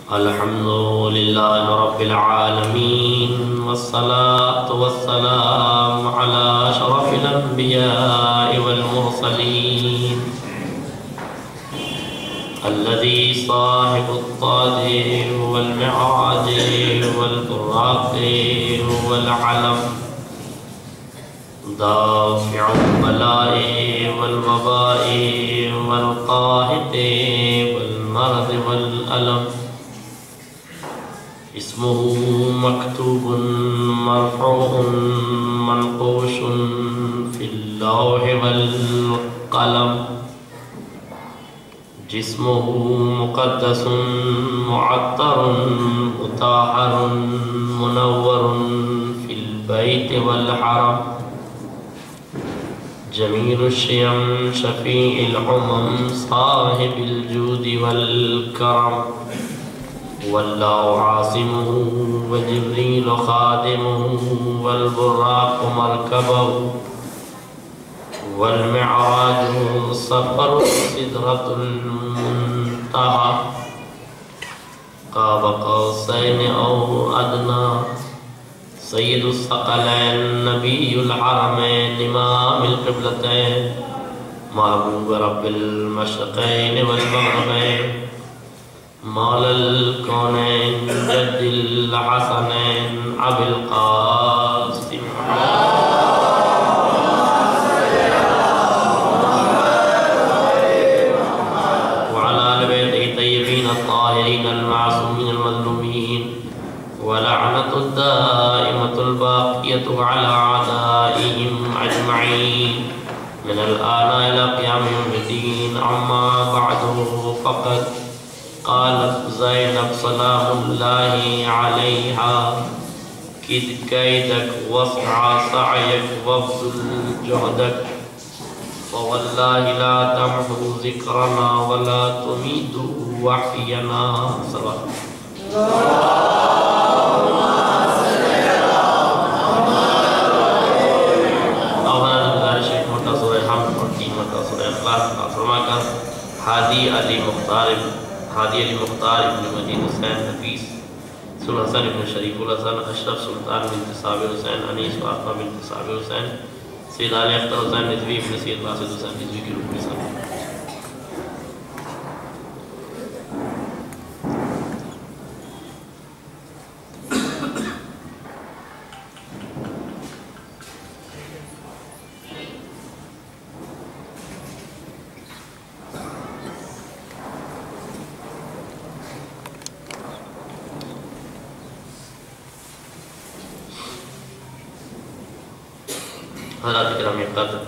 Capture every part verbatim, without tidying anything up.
الحمد لله رب العالمين والصلاة والسلام على أشرف الأنبياء والمرسلين الذي صاحب الطاج والمعراج والبراق والعلم دافع البلاء والوباء والقاهد والمرض والألم اسمه مكتوب مرفوع منقوش في اللوح والقلم جسمه مقدس معطر مطهر منور في البيت والحرم جميل الشيم شفيع الأمم صاحب الجود والكرم والله عاصمه وجبريل خادمه والبراق مركبه والمعراج سفر سدرة المنتهى قاب قوسين أو أدنى سيد الثقلين نبي الحرمين إمام القبلتين محبوب رب المشرقين والمغربين مولى الكونين جد الحسنين أبي القاسم وعلى آل بيته الطيبين الطاهرين المعصومين المظلومين ولعنة الدائمة الباقية على أعدائهم أجمعين من الآن إلى قيام يوم الدين. أما بعد فقد قالت زينب سلام الله عليها كد كيدك واسعى سعيك وابذل جهدك فوالله لا تمحو ذكرنا ولا تميت وحينا. صلى ہادی علی مختار ہادی علی مختار ابن مجید حسین حفیظ سل حسن ابن شریف الحسن اشرف سلطان بنت صابر حسین انیس فاطمہ بنت صابر حسین سید علی اختر حسین نجوی ابن سید راشد حسین نجوی کی روح میں سلام. حضرات کرام قدر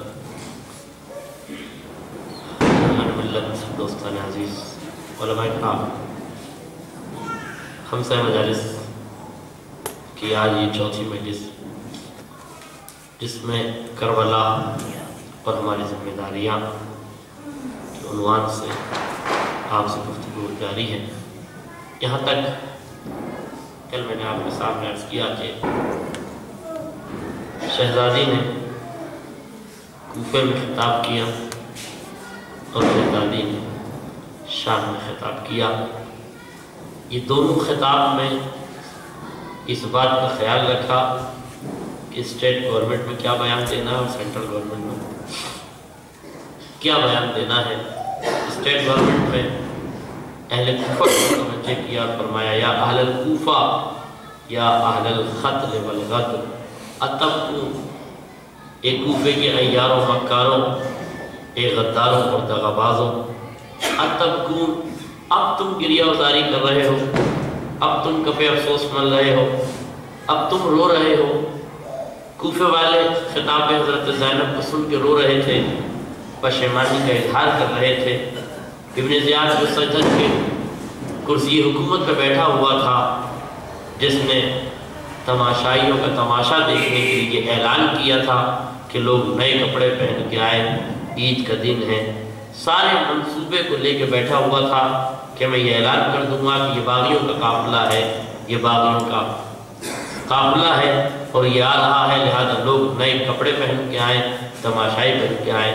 ملت دوستان عزیز علماء کرام خمسہ مجالس کی آج یہ چوتھی مجلس جس میں کربلا اور ہماری ذمہ داریاں کے عنوان سے آپ سے گفتگو جاری ہے. یہاں تک کل میں نے آپ کے سامنے عرض کیا کہ شہزادی نے کوفے میں خطاب کیا اور شہزادی نے شام میں خطاب کیا. یہ دونوں خطاب میں اس بات کا خیال رکھا کہ اسٹیٹ گورنمنٹ میں کیا بیان دینا ہے اور سینٹرل گورنمنٹ میں کیا بیان دینا ہے. اسٹیٹ گورنمنٹ میں اہل کوفہ کو توجہ کیا اور فرمایا یا اہل الکوفہ یا اہل الخطل والغدر اتقوا، ایک کوفے کے عیاروں مکاروں ایک غداروں اور دغابازوں، اتقون، اب تم گریہ ازاری کر رہے ہو، اب تم کفے افسوس من رہے ہو، اب تم رو رہے ہو. کوفے والے خطاب حضرت زینب کو سن کے رو رہے تھے، پشیمانی کا اظہار کر رہے تھے. ابن زیاد جو سجد کے کرسی حکومت پہ بیٹھا ہوا تھا، جس نے تماشائیوں کا تماشا دیکھنے کے لیے اعلان کیا تھا کہ لوگ نئے کپڑے پہن کے آئے، عید کا دن ہے، سارے منصوبے کو لے کے بیٹھا ہوا تھا کہ میں یہ اعلان کر دوں گا کہ یہ باغیوں کا قافلہ ہے، یہ باغیوں کا قافلہ ہے اور یہ آ رہا ہے، لہذا لوگ نئے کپڑے پہن کے آئیں، تماشائی پہن کے آئیں.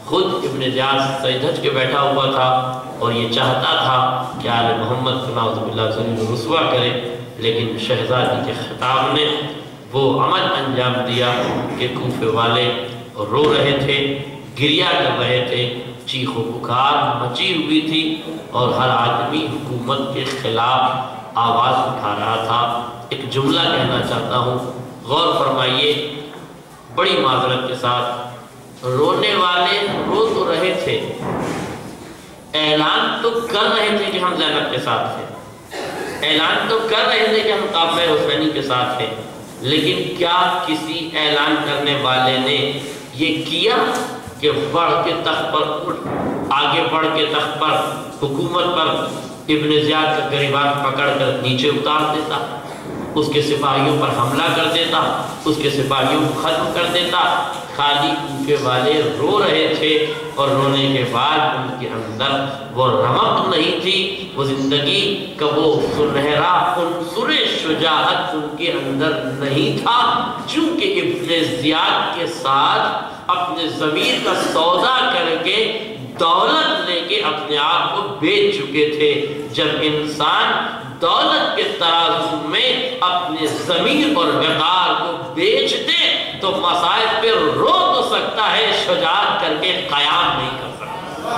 خود ابن زیاد سر دھج کے بیٹھا ہوا تھا اور یہ چاہتا تھا کہ آل محمد کو نعوذ باللہ ذلیل و رسوا کرے، لیکن شہزادی کے خطاب نے وہ عمل انجام دیا کہ کوفے والے رو رہے تھے، گریہ کر رہے تھے، چیخ و پکار مچی ہوئی تھی اور ہر آدمی حکومت کے خلاف آواز اٹھا رہا تھا۔ ایک جملہ کہنا چاہتا ہوں، غور فرمائیے، بڑی معذرت کے ساتھ، رونے والے رو تو رہے تھے، اعلان تو کر رہے تھے کہ ہم زینب کے ساتھ ہیں، اعلان تو کر رہے تھے کہ ہم قافلہ حسینی کے ساتھ ہیں، لیکن کیا کسی اعلان کرنے والے نے یہ کیا کہ بڑھ کے تخت پر آگے بڑھ کے تخت پر حکومت پر ابن زیاد کا گریبان پکڑ کر نیچے اتار دیتا، اس کے سپاہیوں پر حملہ کر دیتا، اس کے سپاہیوں کو ختم کر دیتا؟ خالی کوفے والے رو رہے تھے اور رونے کے بعد ان کے اندر وہ رمق نہیں تھی، وہ زندگی کا وہ سنہرا عنصر شجاعت ان کے اندر نہیں تھا، چونکہ ابن زیاد کے ساتھ اپنے ضمیر کا سودا کر کے دولت لے کے اپنے آپ کو بیچ چکے تھے۔ جب انسان دولت کے ترازو میں اپنے ضمیر اور وقار کو بیچ دے تو مصائب پہ رو تو سکتا ہے، شجاعت کر کے قیام نہیں کر سکتا۔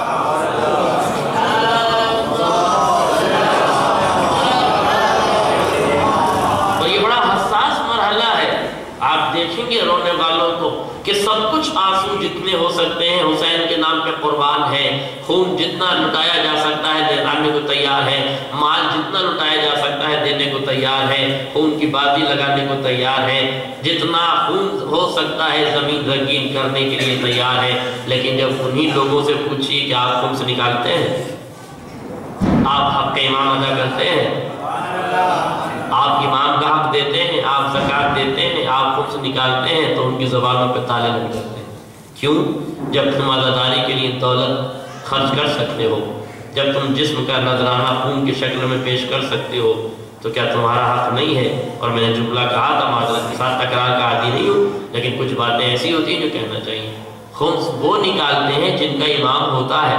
اور یہ بڑا حساس مرحلہ ہے، آپ دیکھیں گے رونے والوں کو کہ سب کچھ آنسو جتنے ہو سکتے ہیں حسین کے نام پہ قربان ہے، خون جتنا لٹایا جا سکتا ہے دینے کو تیار ہے، مال جتنا لٹایا جا سکتا ہے دینے کو تیار ہے، خون کی بازی لگانے کو تیار ہے، جتنا خون ہو سکتا ہے زمین رنگین کرنے کے لیے تیار ہے۔ لیکن جب انہی لوگوں سے پوچھیے کہ آپ خمس نکالتے ہیں، آپ حق امام ادا کرتے ہیں، آپ امام کا حق دیتے ہیں، آپ زکوٰۃ دیتے ہیں، آپ خمس نکالتے ہیں، تو ان کی زبانوں پہ تالے لگ جاتے ہیں۔ کیوں؟ جب تم عزاداری کے لیے دولت خرچ کر سکتے ہو، جب تم جسم کا نذرانہ خون کی شکل میں پیش کر سکتے ہو، تو کیا تمہارا حق نہیں ہے؟ اور میں نے جملہ کہا تھا، معذرت کے ساتھ تکرار کا عادی نہیں ہوں، لیکن کچھ باتیں ایسی ہوتی ہیں جو کہنا چاہیے۔ خمس وہ نکالتے ہیں جن کا امام ہوتا ہے،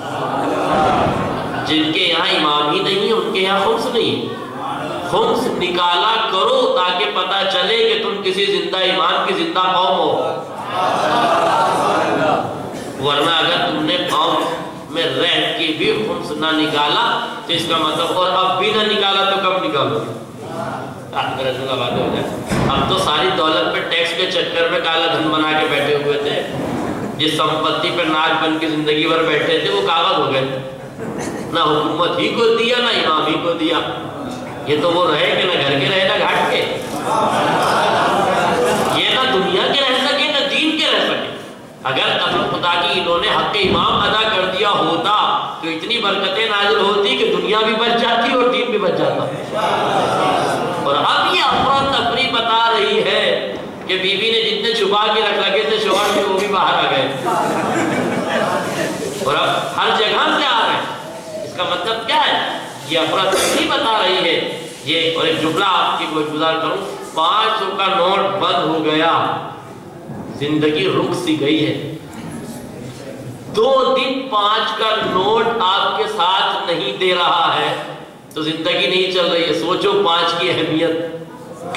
جن کے یہاں امام ہی نہیں ہے ان کے یہاں خمس نہیں ہے۔ خمس نکالا کرو تاکہ پتہ چلے کہ تم کسی زندہ امام کی زندہ قوم ہو، ورنہ اگر تم نے قوم میں رہ کے بھی خمس نہ نکالا تو اس کا مطلب، اور اب بھی نہ نکالا تو کب نکالو؟ بات ہو جائے۔ اب تو ساری دولت پہ ٹیکس کے چکر میں کالا دھن بنا کے بیٹھے ہوئے تھے، جس سمپتی پہ ناک بن کے زندگی بھر بیٹھے تھے وہ کاغذ ہو گئے، نہ حکومت ہی کو دیا نہ امام ہی کو دیا۔ یہ تو وہ رہے کہ نہ گھر کے رہے نہ گھاٹ کے، یہ نہ دنیا کے رہ سکے نہ دین کے رہ سکے۔ اگر قسم خدا کی انہوں نے حق امام ادا کر دیا ہوتا تو اتنی برکتیں نازل ہوتی کہ دنیا بھی بچ جاتی اور دین بھی بچ جاتا۔ اور اب یہ افراتفری بتا رہی ہے کہ بیوی نے جتنے چھپا کے رکھ رکھے تھے شوہر کے وہ بھی باہر آ گئے، اور اب ہر جگہ سے آ رہے ہیں۔ اس کا مطلب کیا ہے؟ یہ افراتفری بتا رہی ہے۔ یہ اور ایک جملہ آپ کی گزار کروں، پانچ سو کا نوٹ بند ہو گیا، زندگی رک سی گئی ہے۔ دو دن پانچ کا نوٹ آپ کے ساتھ نہیں دے رہا ہے تو زندگی نہیں چل رہی ہے۔ سوچو پانچ کی اہمیت۔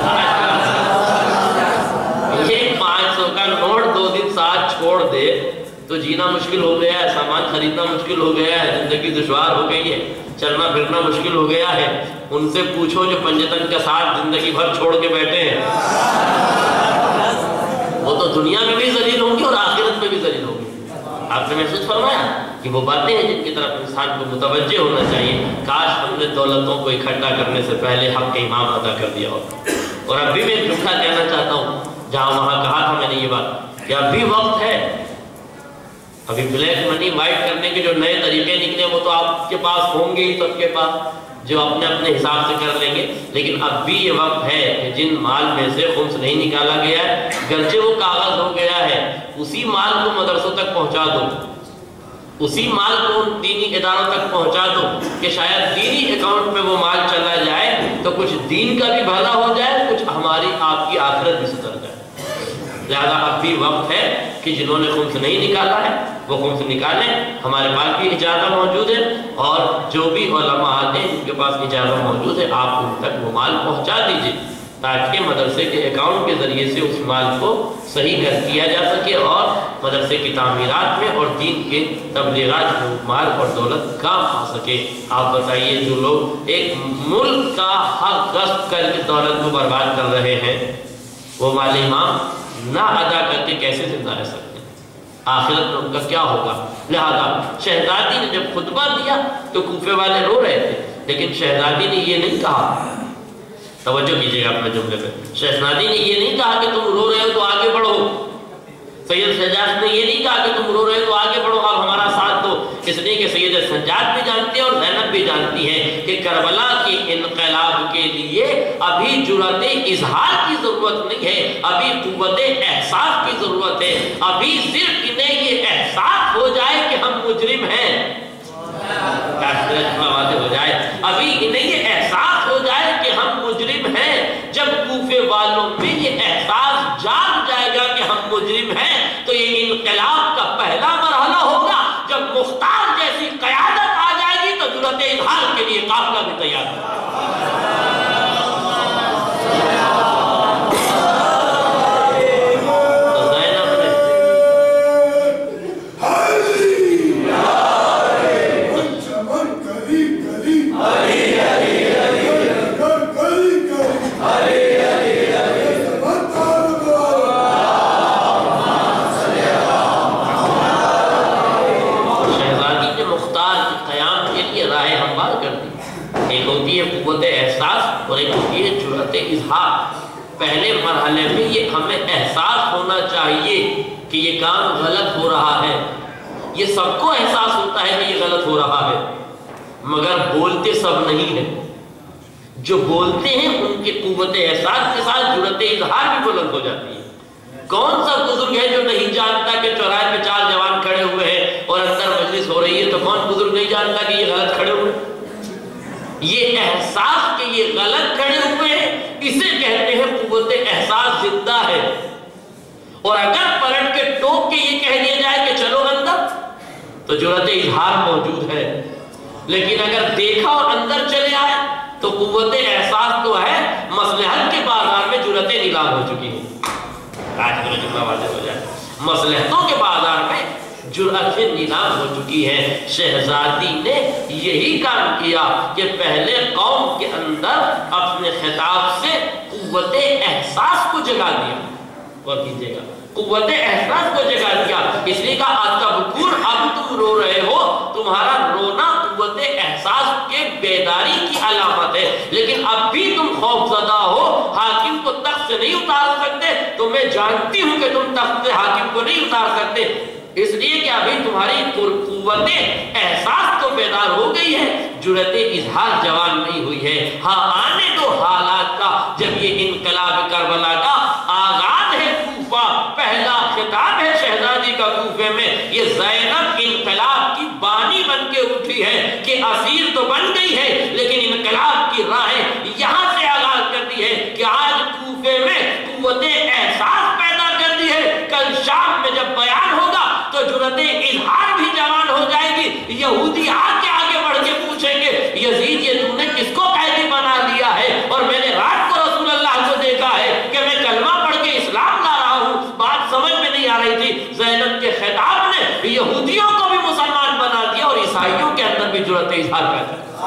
یہ پانچ سو کا نوٹ دو دن ساتھ چھوڑ دے تو جینا مشکل ہو گیا ہے، سامان خریدنا مشکل ہو گیا ہے، زندگی دشوار ہو گئی ہے، چلنا پھرنا مشکل ہو گیا ہے۔ ان سے پوچھو جو پنجتن کے ساتھ زندگی بھر چھوڑ کے بیٹھے ہیں، وہ تو دنیا میں بھی ذلیل ہوں گی اور آخرت میں بھی ذلیل ہوں گی۔ آپ نے محسوس فرمایا کہ وہ باتیں ہیں جن کی طرف انسان کو متوجہ ہونا چاہیے۔ کاش ہم نے دولتوں کو اکٹھا کرنے سے پہلے حق امام ادا کر دیا ہوتا۔ اور اب بھی میں ایک جملہ کہنا چاہتا ہوں، جہاں وہاں کہا تھا میں نے یہ بات کہ اب بھی وقت ہے، ابھی بلیک منی وائٹ کرنے کے جو نئے طریقے نکلے وہ تو آپ کے پاس ہوں گے ہی، سب کے پاس، جو اپنے اپنے حساب سے کر لیں گے، لیکن اب بھی یہ وقت ہے کہ جن مال میں سے خمس نہیں نکالا گیا ہے، گرچہ وہ کاغذ ہو گیا ہے، اسی مال کو مدرسوں تک پہنچا دو، اسی مال کو ان دینی اداروں تک پہنچا دو کہ شاید دینی اکاؤنٹ میں وہ مال چلا جائے تو کچھ دین کا بھی بھلا ہو جائے، کچھ ہماری آپ کی آخرت بھی سدھر جائے۔ لہذا اب بھی وقت ہے کہ جنہوں نے خمس نہیں نکالا ہے وہ خمس نکالیں، ہمارے پاس بھی اجازت موجود ہے، اور جو بھی علماء آتے ہیں جن کے پاس اجازت موجود ہے آپ ان تک وہ مال پہنچا دیجئے تاکہ مدرسے کے اکاؤنٹ کے ذریعے سے اس مال کو صحیح کر کیا جا سکے اور مدرسے کی تعمیرات میں اور دین کے تبلیغات میں مال اور دولت کام آ سکے۔ آپ بتائیے جو لوگ ایک ملک کا حق غصب کر کے دولت کو برباد کر رہے ہیں وہ مال امام نہ ادا کر کے کیسے زندہ رہ سکتے ہیں؟ آخرت میں ان کا کیا ہوگا؟ لہذا شہزادی نے جب خطبہ دیا تو کوفے والے رو رہے تھے، لیکن شہزادی نے یہ نہیں کہا، توجہ کیجئے گا اپنے جملے پہ، شہزادی نے یہ نہیں کہا کہ تم رو رہے ہو تو آگے بڑھو، سید سجاد نے یہ نہیں کہا کہ تم رو رہے ہو تو آگے بڑھو آپ ہمارا ساتھ دو، اس لیے کہ سید سجاد بھی جانتے ہیں اور زینب بھی جانتی ہیں کہ کربلا کے انقلاب کے لیے ابھی جرأت اظہار کی ضرورت نہیں ہے، ابھی قوت احساس کی ضرورت ہے، ابھی صرف انہیں یہ احساس ہو جائے کہ ہم مجرم ہیں، ہو جائے ابھی انہیں یہ احساس ہو جائے کہ ہم مجرم ہیں۔ جب کوفے والوں میں یہ احساس جاگ جائے گا کہ ہم مجرم ہیں تو یہ انقلاب کا پہلا مرحلہ ہوگا۔ جب مختار جیسی قیادت آ جائے گی تو جرأت اظہار کے لیے قافلہ بھی تیار ہے۔ پہلے مرحلے میں یہ ہمیں احساس ہونا چاہیے کہ یہ کام غلط ہو رہا ہے، یہ سب کو احساس ہوتا ہے کہ یہ غلط ہو رہا ہے، مگر بولتے سب نہیں ہیں، جو بولتے ہیں ان کی قوت احساس کے ساتھ جرأت اظہار بھی بلند ہو جاتی ہے۔ کون سا بزرگ ہے جو نہیں جانتا کہ چوراہے پہ چار جوان کھڑے ہوئے ہیں اور اندر مجلس ہو رہی ہے تو کون بزرگ نہیں جانتا کہ یہ غلط کھڑے ہوئے ہیں؟ یہ احساس کہ یہ غلط کھڑے ہوئے ہیں اسے کہتے ہیں قوت احساس زندہ ہے، اور اگر پلٹ کے ٹوک کے یہ کہہ دیا جائے کہ چلو اندر تو جرأت اظہار موجود ہے، لیکن اگر دیکھا اور اندر چلے آئے تو قوت احساس تو ہے، مصلحت کے بازار میں جرأت نیلام ہو چکی ہے۔ آج میرا جملہ واضح ہو جائے، مصلحتوں کے بازار میں جرأت نیلام ہو چکی ہے۔ شہزادی نے یہی کام کیا کہ پہلے قوم کے اندر اپنے خطاب سے قوت احساس کو جگا دیا، اور کیجئے گا قوت احساس کو جگا دیا، اس لیے کہا تبکون، اب تم رو رہے ہو، تمہارا رونا قوت احساس کے بیداری کی علامت ہے، لیکن اب بھی تم خوف زدہ ہو، حاکم کو تخت سے نہیں اتار سکتے، تو میں جانتی ہوں کہ تم تخت سے حاکم کو نہیں اتار سکتے، اس لیے کہ ابھی تمہاری قوت احساس تو بیدار ہو گئی ہے، جرأت اظہار جوان نہیں ہوئی ہے۔ ہاں آنے دو حالات کا، جب یہ انقلاب کربلا کا آغاز ہے، کوفہ پہلا خطاب ہے شہزادی کا کوفے میں، یہ زینب انقلاب کی بانی بن کے اٹھی ہے کہ اسیر تو بن گئی ہے لیکن انقلاب کی راہیں یہاں سے آغاز کر دی ہے کہ آج کوفے میں قوت احساس پیدا کر دی ہے، کل شام میں جب بیان ہوگا تو جرأت اظہار بھی جوان ہو جائے گی، یہودی آگے آگے بڑھ کے پوچھیں گے یزید یہ تم نے کس کو قیدی بنا دیا ہے، اور میں نے رات کو رسول اللہ کو دیکھا ہے کہ میں کلمہ پڑھ کے اسلام لا رہا ہوں، بات سمجھ میں نہیں آ رہی تھی۔ زینب کے خطاب نے یہودیوں کو بھی مسلمان بنا دیا اور عیسائیوں کے اندر بھی جرأت اظہار پیدا،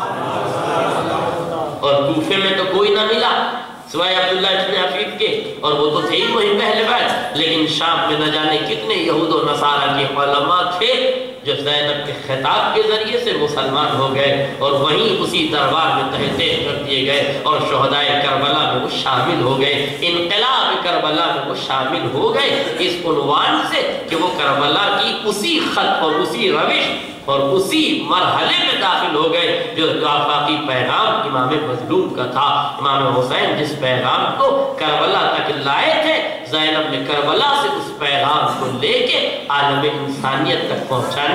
اور کوفے میں تو کوئی نہ ملا سوائے عبداللہ ابن عفیف کے، اور وہ تو تھے ہی وہیں پہلے بیٹھ، لیکن شام میں نہ جانے کتنے یہود و نصارہ کے علماء تھے جو زینب کے خطاب کے ذریعے سے مسلمان ہو گئے اور وہیں اسی دربار میں تحقیق کر دیے گئے اور شہدائے کربلا میں وہ شامل ہو گئے، انقلاب کربلا میں وہ شامل ہو گئے اس عنوان سے کہ وہ کربلا کی اسی خط اور اسی روش اور اسی مرحلے میں داخل ہو گئے جو آفاقی پیغام امام مظلوم کا تھا۔ امام حسین جس پیغام کو کربلا تک لائے تھے، زینب نے کربلا سے اس پیغام کو لے کے عالم انسانیت تک پہنچانے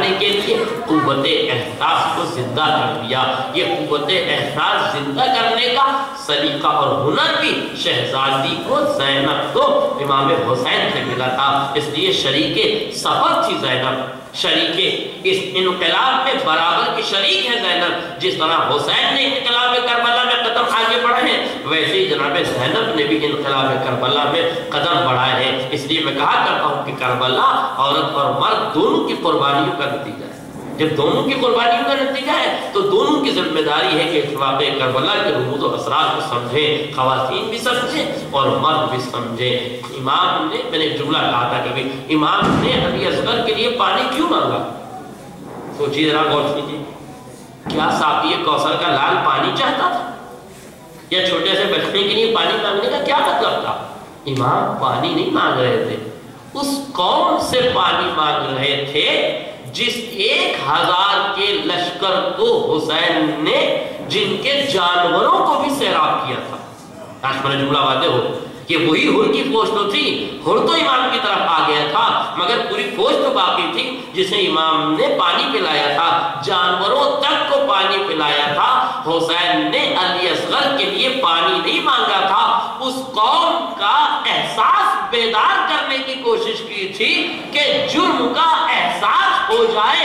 بچانے کے لیے قوت احساس کو زندہ کر دیا۔ یہ قوت احساس زندہ کرنے کا سلیقہ اور ہنر بھی شہزادی کو زینب کو امام حسین سے ملا تھا، اس لیے شریک سفر تھی زینب، شریک اس انقلاب میں برابر کی شریک ہے زینب۔ جس طرح حسین نے انقلاب کربلا میں قدم آگے بڑھائے ہیں، ویسے ہی جناب زینب نے بھی انقلاب کربلا میں قدم بڑھائے ہیں۔ اس لیے میں کہا کرتا ہوں کہ کربلا عورت اور مرد دونوں کی قربانیوں کا نتیجہ ہے۔ جب دونوں کی قربانیوں کا نتیجہ ہے تو دونوں کی ذمہ داری ہے کہ اس واقعہ کربلا کے رموز و اثرات کو سمجھیں، خواتین بھی سمجھیں اور مرد بھی سمجھیں۔ امام نے، میں نے جملہ کہا تھا کبھی، امام نے علی اصغر کے لیے پانی کیوں مانگا؟ سوچیے ذرا، غور کیجیے، کیا ساقی کوثر کا لال پانی چاہتا تھا یا چھوٹے سے بچنے کے لیے پانی مانگنے کا کیا مطلب تھا؟ امام پانی نہیں مانگ رہے تھے، اس قوم سے پانی مانگ رہے تھے جس ایک ہزار کے لشکر کو حسین نے، جن کے جانوروں کو بھی سیراب کیا تھا۔ آج میں نے جملہ واضح ہو کہ وہی ہر کی فوج تو تھی، ہر تو امام کی طرف آ گیا تھا، مگر پوری فوج تو باقی تھی جسے امام نے پانی پلایا تھا، جانوروں تک کو پانی پلایا تھا۔ حسین نے علی اصغر کے لیے پانی نہیں مانگا تھا، اس قوم کا احساس بیدار کرنے کی کوشش کی تھی کہ جرم کا احساس ہو جائے،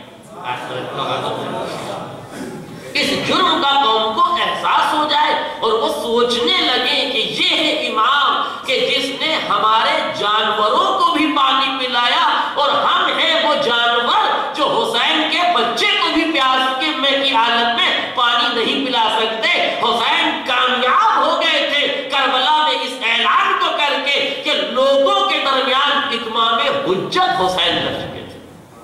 اس جرم کا قوم کو احساس ہو جائے اور وہ سوچنے لگے کہ یہ ہے امام کہ جس نے ہمارے جانوروں کو بھی پانی پلایا، اور ہم ہیں وہ جانور جو حسین کے بچے کو بھی پیاس کے میں کی حالت میں پانی نہیں پلا سکتے۔ حسین کامیاب ہو گئے تھے کربلا میں اس اعلان کو کر کے کہ لوگوں کے درمیان اتمام حجت حسین کر چکے تھے،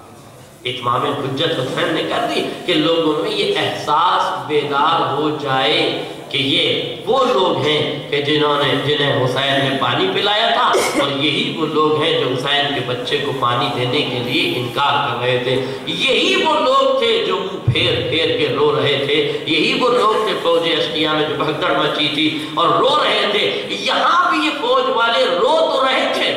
اتمام حجت حسین نے کر دی کہ لوگوں میں یہ احساس بیدار ہو جائے کہ یہ وہ لوگ ہیں کہ جنہوں نے جنہیں حسین نے پانی پلایا تھا، اور یہی وہ لوگ ہیں جو حسین کے بچے کو پانی دینے کے لیے انکار کر رہے تھے، یہی وہ لوگ تھے جو منہ پھیر پھیر کے رو رہے تھے، یہی وہ لوگ تھے فوج اشقیہ میں جو بھگدڑ مچی تھی اور رو رہے تھے۔ یہاں بھی یہ فوج والے رو تو رہے تھے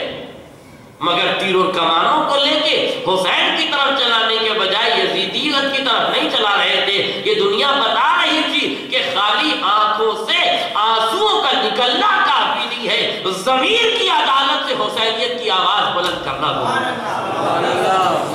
مگر تیر و کمانوں کو لے کے حسین کی طرف چلانے کے بجائے یزیدیت کی طرف نہیں چلا رہے تھے۔ یہ دنیا بتا رہی تھی کہ خالی آنکھوں سے آنسوؤں کا نکلنا کافی نہیں ہے، ضمیر کی عدالت سے حسینیت کی آواز بلند کرنا ضروری ہے۔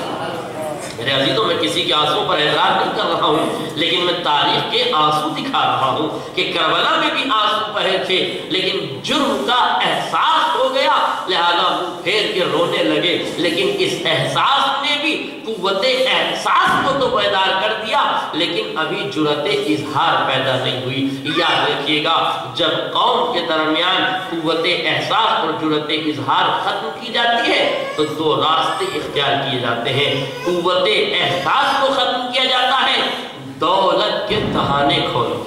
میرے عزیزوں، میں کسی کے آنسوں پر اعتراض نہیں کر رہا ہوں، لیکن میں تاریخ کے آنسو دکھا رہا ہوں کہ کربلا میں بھی آنسو بہے تھے، لیکن جرم کا احساس ہو گیا، لہذا وہ پھیر کے رونے لگے۔ لیکن اس احساس نے بھی قوت احساس کو تو بیدار کر دیا، لیکن ابھی جرأت اظہار پیدا نہیں ہوئی۔ یاد رکھیے گا، جب قوم کے درمیان قوت احساس اور جرأت اظہار ختم کی جاتی ہے تو دو راستے اختیار کیے جاتے ہیں۔ قوت احساس کو ختم کیا جاتا ہے دولت کے دہانے کھولو،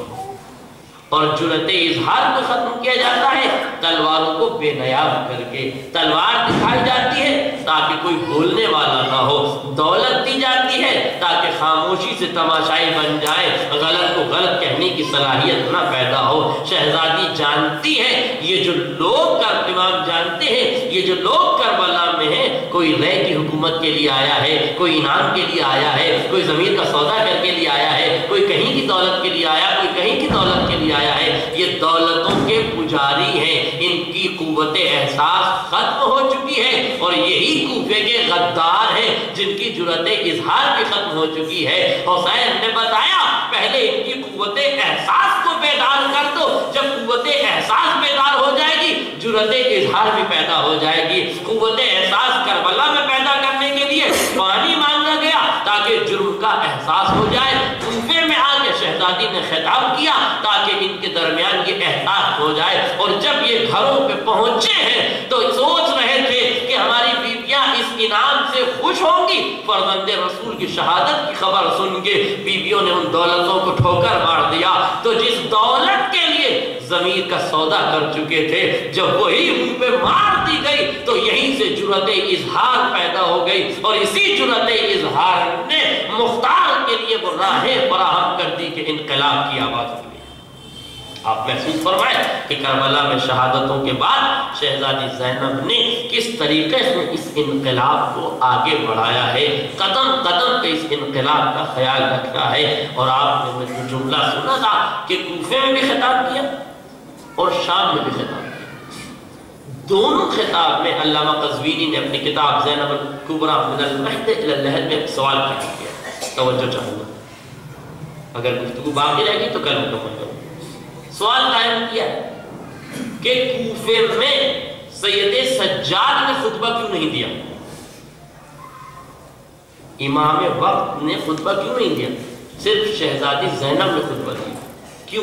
اور جرأت اظہار کو ختم کیا جاتا ہے تلواروں کو بے نیاب کر کے۔ تلوار دکھائی جاتی ہے تاکہ کوئی بولنے والا نہ ہو، دولت دی جاتی ہے تاکہ خاموشی سے تماشائی بن جائے، غلط کو غلط کہنے کی صلاحیت نہ پیدا ہو۔ شہزادی جانتی ہے، یہ جو لوگ کر امام جانتے ہیں، یہ جو لوگ کربلا میں ہیں، کوئی رے کی حکومت کے لیے آیا ہے، کوئی انعام کے لیے آیا ہے، کوئی ضمیر کا سودا کر کے لیے آیا ہے، کوئی کہیں کی دولت کے لیے آیا، کوئی کہیں کی دولت کے لیے آیا ہے۔ یہ دولتوں کے پجاری ہیں، ان کی قوت احساس ختم ہو چکی ہے، اور یہی کوفے کے غدار ہیں جن کی جرأت اظہار بھی ختم ہو چکی ہے۔ حسین نے بتایا پہلے ان کی قوت احساس کو بیدار کر دو، جب قوت احساس بیدار ہو جائے گی جرأت اظہار بھی پیدا ہو جائے گی۔ قوت احساس کربلا میں پیدا کرنے کے لیے پانی مانگا گیا تاکہ جرم کا احساس ہو جائے۔ کوفے میں آ کے شہزادی نے خطاب کیا تاکہ ان کے درمیان یہ احساس ہو جائے، اور جب یہ گھروں پہ پہنچے ہیں تو سوچ رہے تھے کہ ہماری بیویاں اس انعام سے خوش ہوں گی۔ فرزند رسول کی شہادت کی خبر سن کے بیویوں نے ان دولتوں کو ٹھوکر مار دیا، تو جس دولت کے لیے ضمیر کا سودا کر چکے تھے جب وہی ان پہ مار دی گئی تو یہیں سے جرأت اظہار پیدا ہو گئی، اور اسی جرأت اظہار نے مختار کے لیے وہ راہیں فراہم کر دی کہ انقلاب کی آواز ہوئی۔ آپ محسوس فرمائیں کہ کربلا میں شہادتوں کے بعد شہزادی زینب نے کس طریقے سے اس انقلاب کو آگے بڑھایا ہے، قدم قدم پہ اس انقلاب کا خیال رکھا ہے۔ اور آپ نے وہ جو جملہ سنا تھا کہ کوفے میں بھی خطاب کیا اور شام میں بھی خطاب کیا، دونوں خطاب میں علامہ قزوینی نے اپنی کتاب زینب الکبریٰ من المہد الی اللحد میں سوال پیش کیا، توجہ چاہوں گا، اگر گفتگو باقی رہے گی تو کل مکمل کروں۔ سوال قائم کیا کہ کوفے میں سید سجاد نے خطبہ کیوں نہیں دیا، امام وقت نے خطبہ کیوں نہیں دیا، صرف شہزادی زینب نے خطبہ دیا، کیوں؟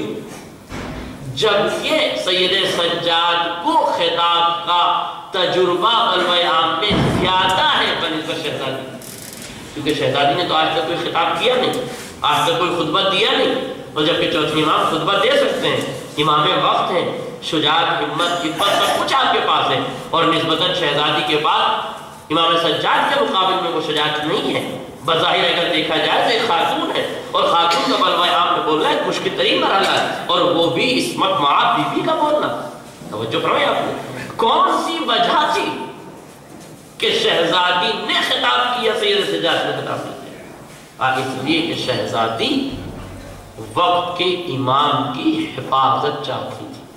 جبکہ سید سجاد کو خطاب کا تجربہ غلبہ عام میں زیادہ ہے بنسبت شہزادی، کیونکہ شہزادی نے تو آج تک کوئی خطاب کیا نہیں، آج تک کوئی خطبہ دیا نہیں، اور جبکہ چوتھے امام خطبہ دے سکتے ہیں، امام وقت ہیں، شجاعت، ہمت، عفت سب کچھ آپ کے پاس ہے، اور نسبتاً شہزادی کے بعد امام سجاد کے مقابل میں وہ شجاعت نہیں ہے۔ بظاہر اگر دیکھا جائے تو ایک خاتون ہے، اور خاتون کا بلوہ عام میں بولنا ایک مشکل ترین مرحلہ ہے، اور وہ بھی عصمت معاف بی بی کا بولنا۔ توجہ فرمائیں آپ نے، کون سی وجہ تھی کہ شہزادی نے خطاب کیا، سید سجاد نے خطاب نہیں کیا؟ اس لیے کہ شہزادی وقت کے امام کی حفاظت چاہتی تھی۔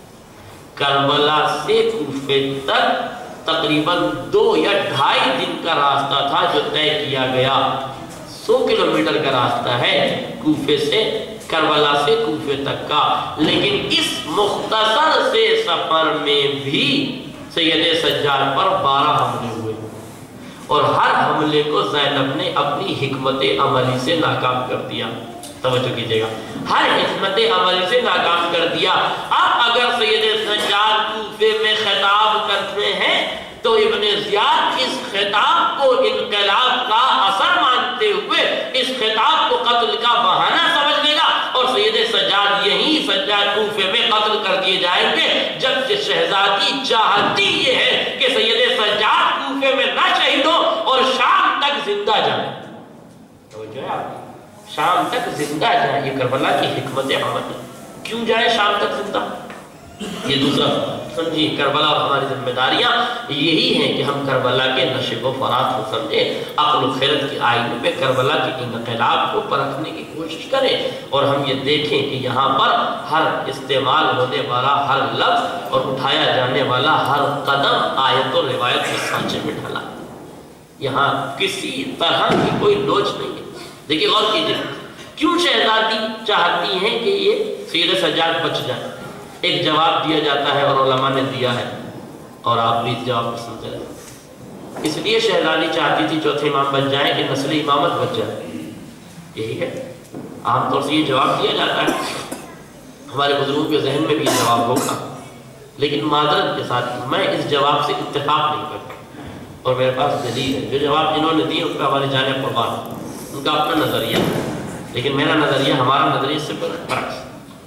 کربلا سے کوفے تک تقریباً دو یا ڈھائی دن کا راستہ تھا جو طے کیا گیا، سو کلومیٹر کا راستہ ہے کوفے سے، کربلا سے کوفے تک کا، لیکن اس مختصر سے سفر میں بھی سید سجاد پر بارہ حملے ہوئے، اور ہر حملے کو زینب نے اپنی حکمت عملی سے ناکام کر دیا۔ توجہ کیجئے گا، ہر حکمت عملی سے ناکام کر دیا۔ اب اگر سید سجاد کوفے میں خطاب کرتے ہیں تو ابن زیاد اس خطاب کو انقلاب کا اثر مانتے ہوئے اس خطاب کو قتل کا بہانہ سمجھ لے گا، اور سید سجاد یہی سجاد کوفے میں قتل کر دیے جائیں گے، جبکہ شہزادی چاہتی یہ ہے کہ سید سجاد کوفے میں نہ شہید ہو اور شام تک زندہ جائیں۔ توجہ ہے آپ، شام تک زندہ جائیں، یہ کربلا کی حکمت عمل ہے۔ کیوں جائیں شام تک زندہ؟ یہ دوسرا سمجھیے، کربلا اور ہماری ذمہ داریاں یہی ہیں کہ ہم کربلا کے نشیب و فرات کو سمجھیں، عقل و خیرت کے آئینے میں کربلا کے انقلاب کو پرکھنے کی کوشش کریں، اور ہم یہ دیکھیں کہ یہاں پر ہر استعمال ہونے والا ہر لفظ اور اٹھایا جانے والا ہر قدم آیت و روایت کے سانچے میں ڈھلا، یہاں کسی طرح کی کوئی لوچ نہیں ہے۔ دیکھیں غور کیجئے، کیوں شہزادی چاہتی ہیں کہ یہ سید سجاد بچ جائے؟ ایک جواب دیا جاتا ہے اور علماء نے دیا ہے، اور آپ بھی اس جواب کو سمجھ رہے، اس لیے شہزادی چاہتی تھی چوتھے امام بچ جائیں کہ نسل امامت بچ جائے، یہی ہے عام طور سے یہ جواب دیا جاتا ہے، ہمارے بزرگوں کے ذہن میں بھی یہ جواب ہوگا، لیکن معذرت کے ساتھ میں اس جواب سے اتفاق نہیں کرتا، اور میرے پاس دلیل ہے، جو جواب جنہوں نے دی ان کا ہمارے جانے قربان، ان کا اپنا نظریہ، لیکن میرا نظریہ ہمارا نظریہ سے برعکس۔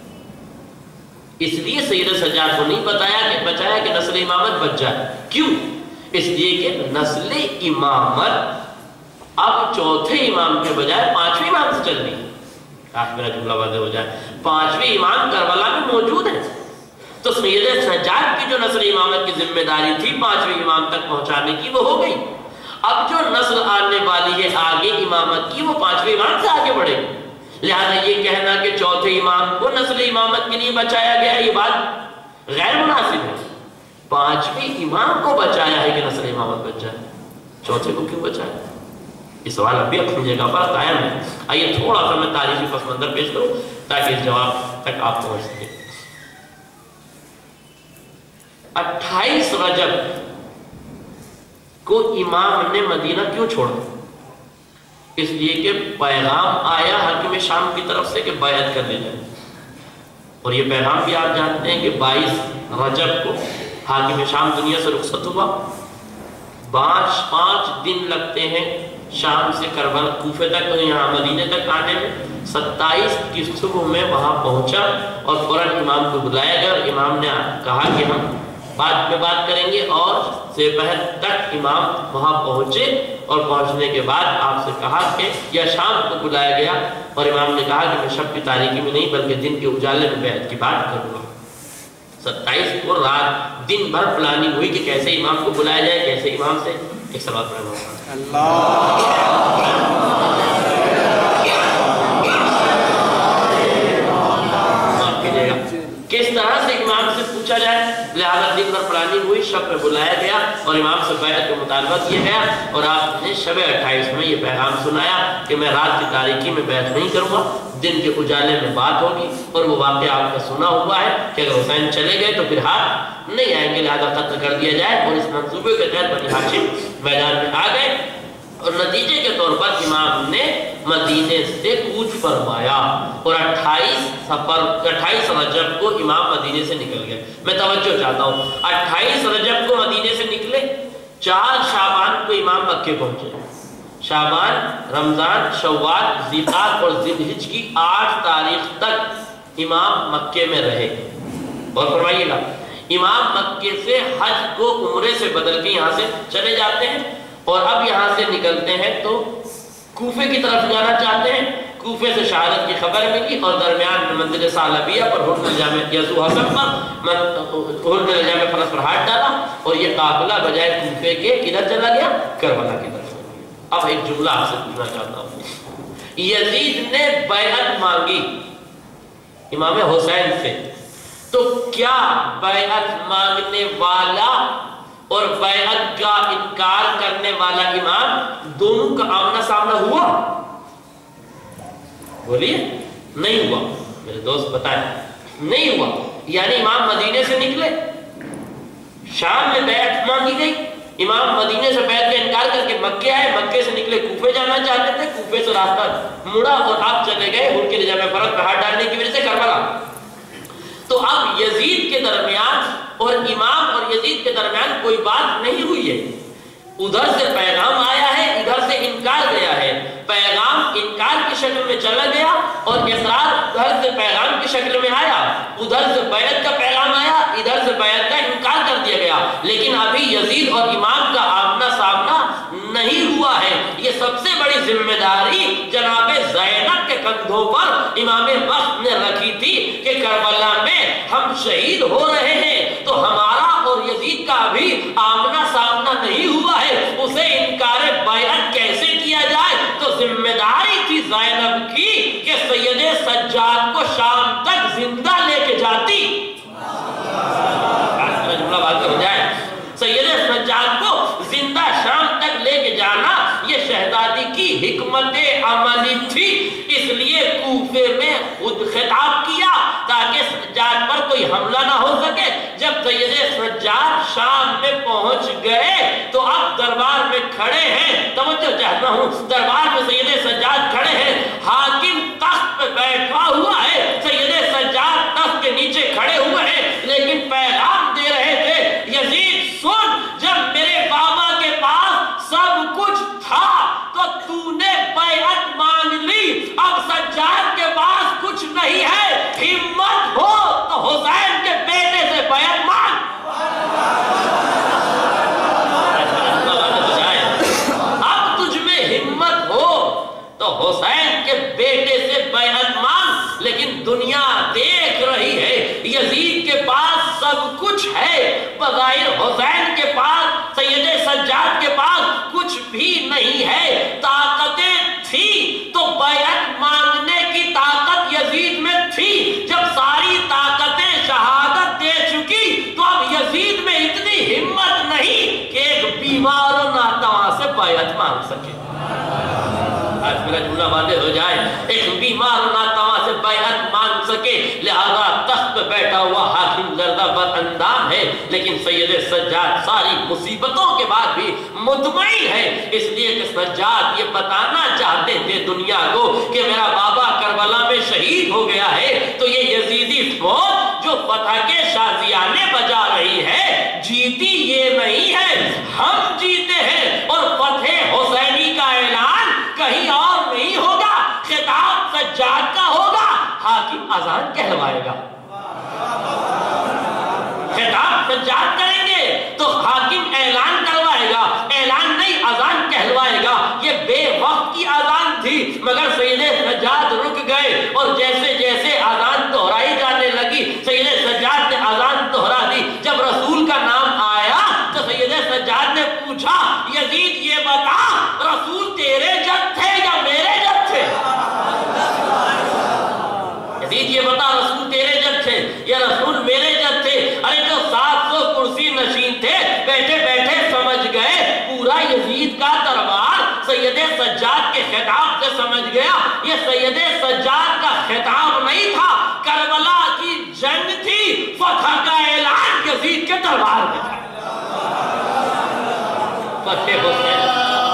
اس لیے سید سجاد کو نہیں بتایا کہ بچایا کہ نسل امامت بچ جائے، کیوں؟ اس لیے کہ نسل امامت اب چوتھے امام کے بجائے پانچویں امام سے چل رہی ہے۔ آج میرا جملہ واضح ہو جائے، پانچویں امام کربلا میں موجود ہے، تو سید سجاد کی جو نسل امامت کی ذمہ داری تھی پانچویں امام تک پہنچانے کی وہ ہو گئی، اب جو نسل آنے والی ہے آگے امامت کی وہ پانچویں امام سے آگے بڑھے گی، لہذا یہ کہنا کہ چوتھے امام کو نسل امامت کے لیے بچایا گیا یہ بات غیر مناسب ہے۔ پانچویں امام کو بچایا ہے کہ نسل امامت بچ جائے، چوتھے کو کیوں بچایا؟ یہ سوال اب بھی اپنی جگہ پر قائم ہے۔ آئیے تھوڑا سا میں تاریخی پس منظر پیش کروں تاکہ اس جواب تک آپ پہنچ سکیں۔ اٹھائیس رجب کو امام نے مدینہ کیوں چھوڑا؟ اس لیے کہ پیغام آیا حاکم شام کی طرف سے کہ بیعت کر لے جائے، اور یہ پیغام بھی آپ جانتے ہیں کہ بائیس رجب کو حاکم شام دنیا سے رخصت ہوا، پانچ پانچ دن لگتے ہیں شام سے کربلا کوفے تک یہاں مدینے تک آنے میں، ستائیس کی صبح میں وہاں پہنچا اور فوراً امام کو بلایا گیا، اور امام نے کہا کہ ہم بعد میں بات کریں گے۔ اور سپہر تک امام وہاں پہنچے اور پہنچنے کے بعد آپ سے کہا کہ یا شام کو بلایا گیا اور امام نے کہا کہ میں شب کی تاریکی میں نہیں بلکہ دن کے اجالے میں بیعت کی بات کروں گا۔ ستائیس کو رات دن بھر پلاننگ ہوئی کہ کیسے امام کو بلایا جائے، کیسے امام سے ایک سوال پڑھنا ہوگا۔ معاف کیجیے گا، کس طرح سے امام سے پوچھا جائے، لہذا دن بھر پلاننگ ہوئی، شب میں بلایا گیا اور امام سے بیعت کا مطالبہ کیا گیا اور آپ نے شب اٹھائیس میں یہ پیغام سنایا کہ میں رات کی تاریکی میں بیعت نہیں کروں گا، دن کے اجالے میں بات ہوگی۔ اور وہ واقعہ آپ کا سنا ہوا ہے کہ اگر حسین چلے گئے تو پھر ہاتھ نہیں آئیں گے، لہذا قتل کر دیا جائے۔ اور اس منصوبے کے تحت بنی ہاشم میدان میں آ گئے اور نتیجے کے طور پر امام نے مدینے سے کوچ فرمایا اور اٹھائیس سفر اٹھائیس رجب کو امام مدینے سے نکل گئے۔ میں توجہ چاہتا ہوں، اٹھائیس رجب کو مدینے سے نکلے، چار شعبان کو امام مکے پہنچے۔ شعبان، رمضان، شوال، ذیقعدہ اور ذی الحجہ کی آٹھ تاریخ تک امام مکے میں رہے۔ اور فرمائیے گا، امام مکے سے حج کو عمرے سے بدل کے یہاں سے چلے جاتے ہیں اور اب یہاں سے نکلتے ہیں تو کوفے کی طرف جانا چاہتے ہیں۔ کوفے سے شہادت کی خبر ملی اور درمیان میں منزل ثعلبیہ پر حسن الجامع یزو حسن پر حسن الجامع فرس پر ہاتھ ڈالا اور یہ قافلہ بجائے کوفے کے کدھر چلا گیا؟ کربلا کی طرف۔ اب ایک جملہ آپ سے پوچھنا چاہتا ہوں، یزید نے بیعت مانگی امام حسین سے، تو کیا بیعت مانگنے والا اور بیعت کا انکار کرنے والا امام دونوں کا آمنا سامنا ہوا؟ بولیے، نہیں ہوا۔ میرے دوست بتائیں، نہیں ہوا۔ یعنی امام مدینے سے نکلے، شام میں بیعت مانگی گئی، امام مدینے سے بیعت کا انکار کر کے مکے آئے، مکے سے نکلے کوفے جانا چاہتے تھے، کوفے سے راستہ مڑا اور آپ چلے گئے ان کے لجامِ فرق پہ ہاتھ ڈالنے کی وجہ سے کربلا۔ تو اب یزید کے درمیان اور امام اور یزید کے درمیان کوئی بات نہیں ہوئی ہے، ادھر سے پیغام آیا ہے، ادھر سے انکار گیا ہے، پیغام انکار کی شکل میں چلا گیا اور اصرار ادھر سے پیغام کی شکل میں آیا، ادھر سے بیعت کا پیغام آیا، ادھر سے بیعت کا انکار کر دیا گیا، لیکن ابھی یزید اور امام کا آمنا سامنا نہیں ہوا ہے۔ یہ سب سے بڑی ذمہ داری جناب زینب کے کندھوں پر امام وقت نے رکھی تھی کہ کربلا میں ہم شہید ہو رہے ہیں تو ہمارا اور یزید کا ابھی آمنا سامنا نہیں ہوا ہے، اسے انکار بیعت کیسے کیا جائے؟ تو ذمہ داری تھی زینب کی کہ سید سجاد کو شام تک زندہ لے کے جاتی۔ جملہ بات ہو جائے، سید سجاد کو زندہ شام تک لے کے جانا یہ شہزادی کی حکمت عملی تھی، اس لیے کوفے میں خود خطاب کیا تاکہ سجاد پر کوئی حملہ نہ ہو سکے۔ جب سید سجاد شام میں پہنچ گئے تو اب دربار میں کھڑے ہیں، توجہ چاہتا ہوں، دربار میں سید سجاد کھڑے ہیں، حاکم تخت پہ بیٹھا ہوا ہے، سید سجاد تخت کے نیچے کھڑے ہوئے ہیں، لیکن پیغام دے رہے تھے، یزید سن، جب میرے بابا کے پاس سب کچھ تھا تو تو نے بیعت مانگ لی، اب سجاد کے پاس کچھ نہیں ہے، ہمت ہو تو حسین کے بیٹے سے بیعت مانگ۔ اب تجھ میں ہمت ہو تو حسین کے بیٹے سے بیعت مانگ، لیکن دنیا دیکھ رہی ہے یزید کے پاس سب کچھ ہے، بظاہر حسین کے پاس، سید سجاد کے پاس کچھ بھی نہیں ہے، طاقتیں تھی تو بیعت مانگنے کی طاقت یزید میں تھی، جب ساری طاقتیں شہادت دے چکی تو اب یزید میں اتنی ہمت نہیں کہ ایک بیمار و ناتواں سے بیعت مانگ سکے۔ آج میرا جملہ واضح ہو جائے، ایک بیمار و ناتواں سے بیعت مانگ سکے، لہذا تخت پہ بیٹھا ہوا حاکم زردہ بد اندام ہے، لیکن سید سجاد ساری مصیبتوں کے بعد بھی مطمئن ہے، اس لیے کہ سجاد یہ بتانا چاہتے تھے دنیا کو کہ میرا بابا کربلا میں شہید ہو گیا ہے، تو یہ یزیدی فوج جو فتح کے شازیانے بجا رہی ہے، جیتی یہ نہیں ہے، ہم جیتے ہیں، اور فتح حسینی کا اعلان کہیں اور نہیں ہوگا، خطاب سجاد کا ہوگا، حاکم اذان کہلوائے گا، خطاب سجاد کریں گے تو حاکم اعلان کروائے گا، اعلان نہیں اذان کہلوائے گا۔ یہ بے وقت کی اذان تھی مگر سید سجاد رک گئے، اور جیسے جیسے اذان دہرائی جانے لگی سید سجاد نے اذان دہرا دی۔ جب رسول کا نام آیا تو سید سجاد نے پوچھا یزید یہ بتا رسول تیرے جد تھے یا میرے جد تھے؟ یزید یہ بتا رسول تیرے جد تھے یا رسول میرے جد تھے؟ ارے جو سات سو کرسی نشین تھے بیٹھے بیٹھے سمجھ گئے پورا یزید کا دربار سید سجاد کے خطاب سے سمجھ گیا۔ یہ سید سجاد کا خطاب نہیں تھا، کربلا کی جنگ تھی، فتح کا اعلان یزید کے دربار میں تھا۔ فتح حسین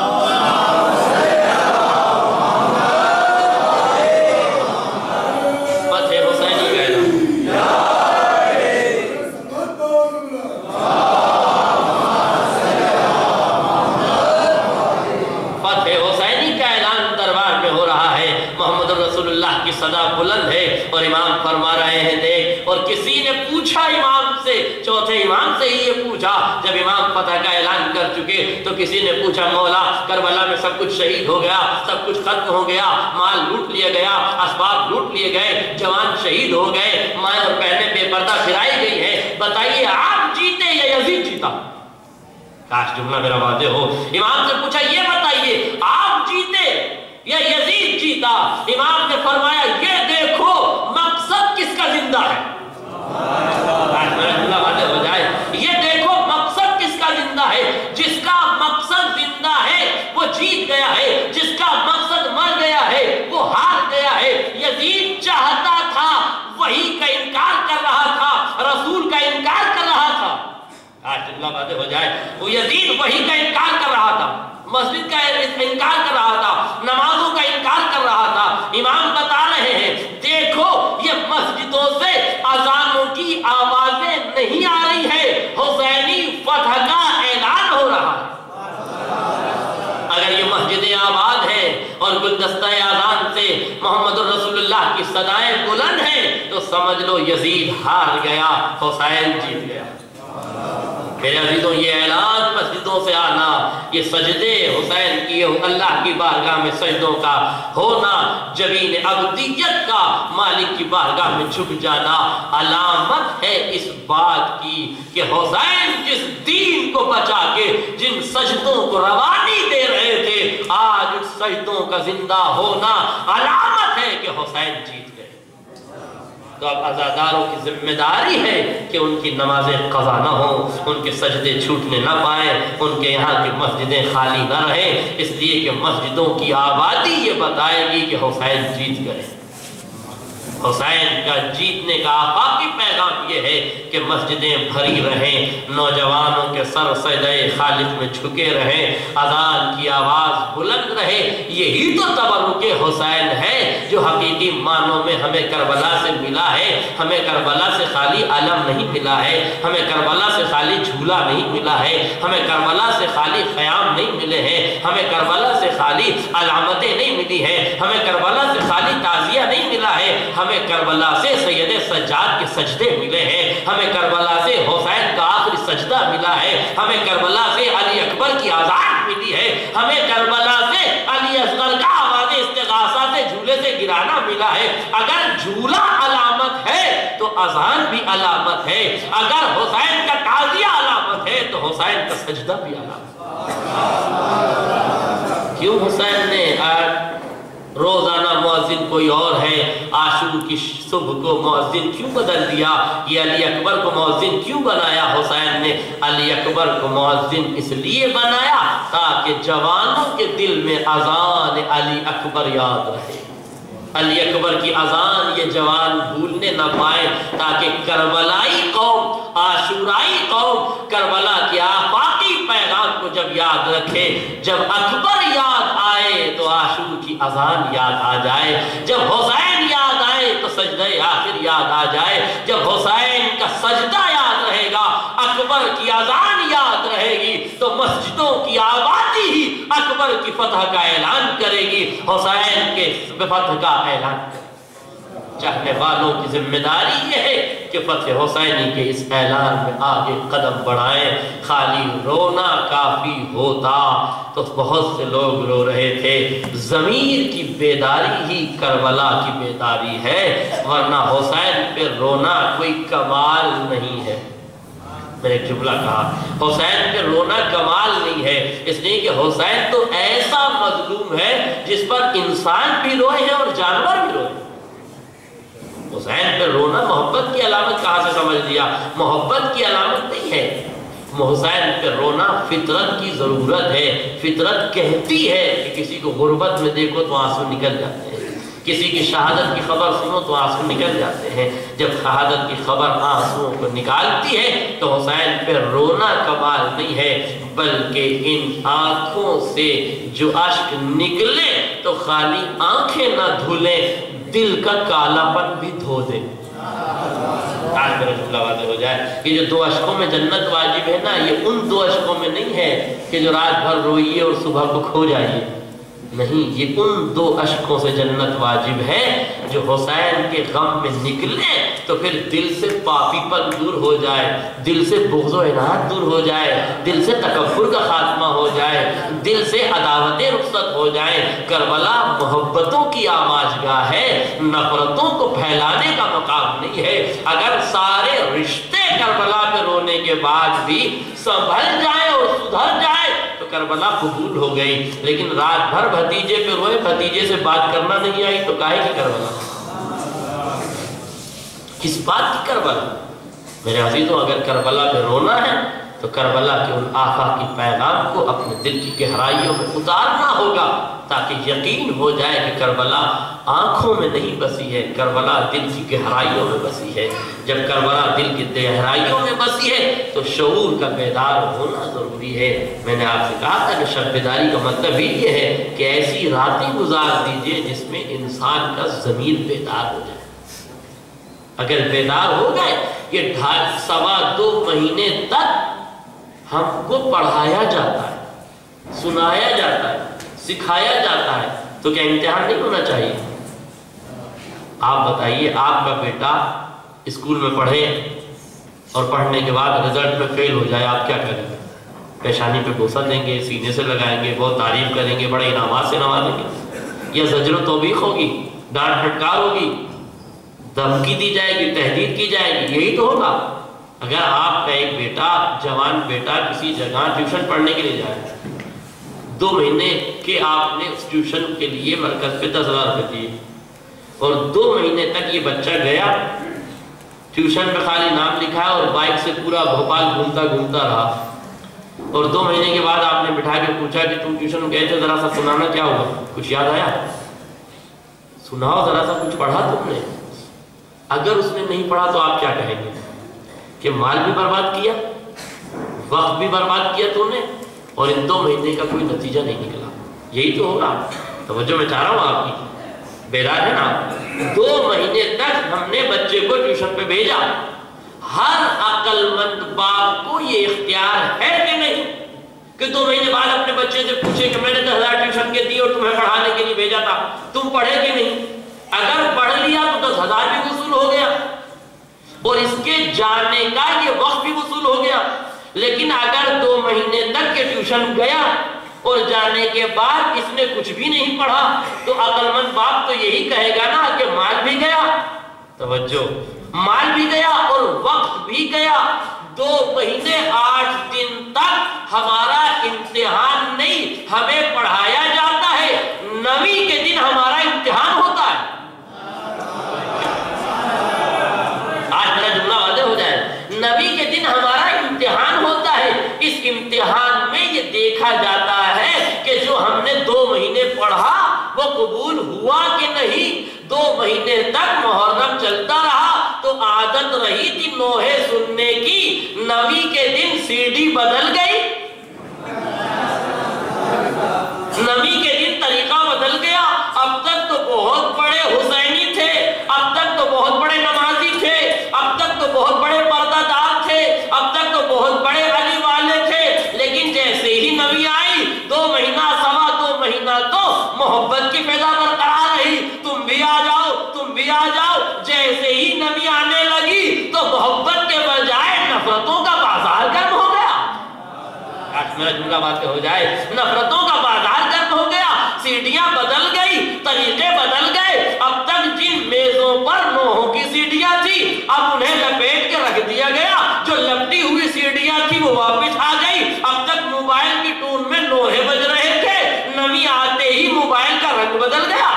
صدا بلند ہے اور امام فرما رہے ہیں دیکھ، اور کسی نے پوچھا امام سے، چوتھے امام سے ہی یہ پوچھا جب امام فتح کا اعلان کر چکے تو کسی نے پوچھا مولا کربلا میں سب کچھ شہید ہو گیا، سب کچھ ختم ہو گیا، مال لوٹ لیا گیا، اسباب لوٹ لیے گئے، جوان شہید ہو گئے، مائیں اور بہنیں بے پردہ پھرائی گئی ہیں، بتائیے آپ جیتے یا یزید جیتا؟ کاش جملہ میرا واضح ہو۔ امام سے پوچھا یہ بتائیے آپ جیتے یا یزید جیتا؟ امام نے فرمایا یہ دیکھو مقصد کس کا زندہ ہے۔ ہو جائے یہ دیکھو مقصد کس کا زندہ ہے۔ جس کا مقصد زندہ ہے وہ جیت گیا ہے، جس کا مقصد مر گیا ہے وہ ہار گیا ہے۔ یزید چاہتا تھا وہی کا انکار کر رہا تھا، رسول کا انکار کر رہا تھا۔ آج جملہ باتیں ہو جائے، وہ یزید وہی کا انکار کر رہا تھا، مسجد کا انکار کر رہا تھا، نمازوں کا انکار کر رہا تھا۔ امام بتا رہے ہیں دیکھو یہ مسجدوں سے اذانوں کی آوازیں نہیں آ رہی ہے، حسینی فتح کا اعلان ہو رہا ہے۔ اگر یہ مسجدیں آباد ہیں اور گلدستہ اذان سے محمد الرسول اللہ کی صدائیں بلند ہیں تو سمجھ لو یزید ہار گیا، حسین جیت گیا۔ میرے عزیزوں یہ اعلان مسجدوں سے آنا، یہ سجدے حسین کی اللہ کی بارگاہ میں سجدوں کا ہونا، جبین عبدیت کا مالک کی بارگاہ میں جھک جانا علامت ہے اس بات کی کہ حسین جس دین کو بچا کے جن سجدوں کو روانی دے رہے تھے آج اس سجدوں کا زندہ ہونا علامت ہے کہ حسین جیت گئے۔ تو اب عزاداروں کی ذمہ داری ہے کہ ان کی نمازیں قضا نہ ہوں، ان کے سجدے چھوٹنے نہ پائیں، ان کے یہاں کی مسجدیں خالی نہ رہیں، اس لیے کہ مسجدوں کی آبادی یہ بتائے گی کہ حسین جیت گئے۔ حسین کا جیتنے کا آفاقی پیغام یہ ہے کہ مسجدیں بھری رہیں، نوجوانوں کے سر سجدہ خالق میں جھکے رہیں، اذان کی آواز بلند رہے۔ یہی تو تبرک حسین ہے جو حقیقی معنوں میں ہمیں کربلا سے ملا ہے۔ ہمیں کربلا سے خالی علم نہیں ملا ہے، ہمیں کربلا سے خالی جھولا نہیں ملا ہے، ہمیں کربلا سے خالی خیام نہیں ملے ہیں، ہمیں کربلا سے خالی علامتیں نہیں ملی ہیں، ہمیں کربلا سے خالی تعزیہ نہیں ملا ہے، ہمیں کربلا سے سید سجاد کے سجدے ملے ہیں، ہمیں کربلا سے حسین کا آخری سجدہ ملا ہے، ہمیں کربلا سے علی اکبر کی آزاد ملی ہے، ہمیں کربلا سے علی اصغر کا آواز استغاثہ سے جھولے سے گرانا ملا ہے۔ اگر جھولا علامت ہے تو اذان بھی علامت ہے، اگر حسین کا تعزیہ علامت ہے تو حسین کا سجدہ بھی علامت ہے۔ کیوں حسین نے روزانہ مؤذن کوئی اور ہے، عاشور کی صبح کو مؤذن کیوں بدل دیا؟ یہ علی اکبر کو مؤذن کیوں بنایا حسین نے؟ علی اکبر کو مؤذن اس لیے بنایا تاکہ جوانوں کے دل میں اذان علی اکبر یاد رہے، علی اکبر کی اذان یہ جوان بھولنے نہ پائے، تاکہ کربلائی قوم، عاشورائی قوم کربلا کے آفاقی پیغام کو جب یاد رکھے، جب اکبر یاد آئے تو عاشور کی اذان یاد آ جائے، جب حسین یاد آئے تو سجدہ آخر یاد آ جائے، جب حسین کا سجدہ یاد رہے گا، اکبر کی اذان یاد رہے گی تو مسجدوں کی آبادی ہی اکبر کی فتح کا اعلان کرے گی، حسین کے فتح کا اعلان کرے گی۔ چاہنے والوں کی ذمہ داری یہ ہے کہ فتح حسینی کے اس اعلان میں آگے قدم بڑھائیں۔ خالی رونا کافی ہوتا تو بہت سے لوگ رو رہے تھے۔ ضمیر کی بیداری ہی کربلا کی بیداری ہے، ورنہ حسین پہ رونا کوئی کمال نہیں ہے۔ میں نے ایک جملہ کہا، حسین پہ رونا کمال نہیں ہے، اس لیے کہ حسین تو ایسا مظلوم ہے جس پر انسان بھی روئے ہیں اور جانور بھی روئے ہیں۔ حسین پہ رونا محبت کی علامت کہاں سے سمجھ لیا؟ محبت کی علامت نہیں ہے۔ حسین پہ رونا فطرت کی ضرورت ہے۔ فطرت کہتی ہے کہ کسی کو غربت میں دیکھو تو آنسو نکل جاتے ہیں، کسی کی شہادت کی خبر سنو تو آنسو نکل جاتے ہیں۔ جب شہادت کی خبر آنسوؤں کو نکالتی ہے تو حسین پہ رونا کمال نہیں ہے، بلکہ ان آنکھوں سے جو اشک نکلے تو خالی آنکھیں نہ دھلیں، دل کا کالا پن بھی دھو دے۔ آج میرا جملہ واضح ہو جائے کہ جو دو اشکوں میں جنت واجب ہے نا، یہ ان دو اشکوں میں نہیں ہے کہ جو رات بھر روئیے اور صبح کو کھو جائیے، نہیں، یہ ان دو اشکوں سے جنت واجب ہے جو حسین کے غم میں نکلے تو پھر دل سے پاپی پن دور ہو جائے، دل سے بغض و عناد دور ہو جائے، دل سے تکبر کا خاتمہ ہو جائے، دل سے عداوتیں رخصت ہو جائیں۔ کربلا محبتوں کی آماجگاہ ہے، نفرتوں کو پھیلانے کا مقام نہیں ہے۔ اگر سارے رشتے کربلا پہ رونے کے بعد بھی سنبھل جائیں اور سدھر جائے تو کربلا قبول ہو گئی، لیکن رات بھر بھتیجے پہ روئے، بھتیجے سے بات کرنا نہیں آئی تو کاہے کی کربلا؟ کس بات کی کربلا؟ میرے عزیزوں، اگر کربلا پہ رونا ہے تو کربلا کے ان آقا کی پیغام کو اپنے دل کی گہرائیوں میں اتارنا ہوگا، تاکہ یقین ہو جائے کہ کربلا آنکھوں میں نہیں بسی ہے، کربلا دل کی گہرائیوں میں بسی ہے۔ جب کربلا دل کی گہرائیوں میں بسی ہے تو شعور کا بیدار ہونا ضروری ہے۔ میں نے آپ سے کہا تھا کہ شب بیداری کا مطلب یہ ہے کہ ایسی راتیں گزار دیجئے جس میں انسان کا ضمیر بیدار ہو جائے۔ اگر بیدار ہو گئے، یہ ڈھائی سوا دو مہینے تک ہم کو پڑھایا جاتا ہے، سنایا جاتا ہے، سکھایا جاتا ہے، تو کیا امتحان نہیں ہونا چاہیے؟ آپ بتائیے، آپ کا بیٹا اسکول میں پڑھے اور پڑھنے کے بعد رزلٹ میں فیل ہو جائے، آپ کیا کریں گے؟ پیشانی پہ بوسہ دیں گے، سینے سے لگائیں گے، بہت تعریف کریں گے، بڑے انعامات سے نوازیں گے، یا زجر و توبیخ ہوگی، ڈانٹ پھٹکار ہوگی، دھمکی دی جائے گی، تہدید کی جائے گی؟ یہی تو ہوگا۔ اگر آپ کا ایک بیٹا، جوان بیٹا کسی جگہ ٹیوشن پڑھنے کے لیے جائے، دو مہینے کے آپ نے اس ٹیوشن کے لیے مرکز پہ دس ہزار روپے دیے، اور دو مہینے تک یہ بچہ گیا، ٹیوشن میں خالی نام لکھا ہے اور بائک سے پورا بھوپال گھومتا گھومتا رہا، اور دو مہینے کے بعد آپ نے بٹھا کے پوچھا کہ تم ٹیوشن گئے تھے، ذرا سا سنانا کیا ہوا، کچھ یاد آیا؟ سناؤ ذرا سا، کچھ پڑھا تم نے؟ اگر اس نے نہیں پڑھا تو آپ کیا کہیں گے؟ کہ مال بھی برباد کیا، وقت بھی برباد کیا تم نے، اور ان دو مہینے کا کوئی نتیجہ نہیں نکلا۔ یہی تو ہوگا۔ توجہ میں چاہ رہا ہوں آپ کی، بیدار ہے نا؟ دو مہینے تک ہم نے بچے کو ٹیوشن پہ بھیجا۔ ہر عقل مند باپ کو یہ اختیار ہے کہ نہیں کہ دو مہینے بعد اپنے بچے سے پوچھے کہ میں نے دس ہزار ٹیوشن کے دی اور تمہیں پڑھانے کے لیے بھیجا تھا، تم پڑھے کہ نہیں؟ اگر پڑھ لیا تو دس ہزار بھی وصول ہو گیا اور اس کے جانے کا یہ وقت بھی وصول ہو گیا۔ لیکن اگر دو مہینے تک کے ٹیوشن گیا اور جانے کے بعد اس نے کچھ بھی نہیں پڑھا تو عقل مند باپ تو یہی کہے گا نا کہ مال بھی گیا، توجہ، مال بھی گیا اور وقت بھی گیا۔ دو مہینے آٹھ دن تک ہمارا امتحان نہیں، ہمیں پڑھایا جاتا ہے، نویں کے دن ہمارا امتحان ہوتا ہے۔ آج میرا جملہ واضح ہو جائے، نویں کے دن ہمارا امتحان ہوتا ہے۔ اس امتحان میں یہ دیکھا جاتا ہے کہ جو ہم نے دو مہینے پڑھا وہ قبول ہوا کہ نہیں۔ دو مہینے تک محرم چلتا رہا تو عادت رہی تھی نوحے سننے کی، نویں کے دن سی ڈی بدل گئی، نویں کے دن طریقہ بدل گیا۔ اب تک تو بہت بڑے حسینی تھے، اب تک تو بہت بڑے نمازی تھے، اب تک تو بہت بڑے پردہ دار تھے، اب تک تو بہت بڑے علی والے تھے، لیکن جیسے ہی نویں آئی، دو مہینہ سوا دو مہینہ تو محبت کی فضا برقرار رہی، تم بھی آ جاؤ، تم بھی آ جاؤ، ذرا جملہ بات ہو جائے. نفرتوں کا بازار گرم ہو گیا, سیڑھیاں بدل گئی, طریقے بدل گئے. اب تک جن میزوں پر نوحوں کی سیڑھیاں تھی اب انہیں لپیٹ کے رکھ دیا گیا. جو لپٹی ہوئی سیڑھیاں تھی وہ واپس آ گئی. اب تک موبائل کی ٹون میں نوحے بج رہے تھے, نمی آتے ہی موبائل کا رنگ بدل گیا.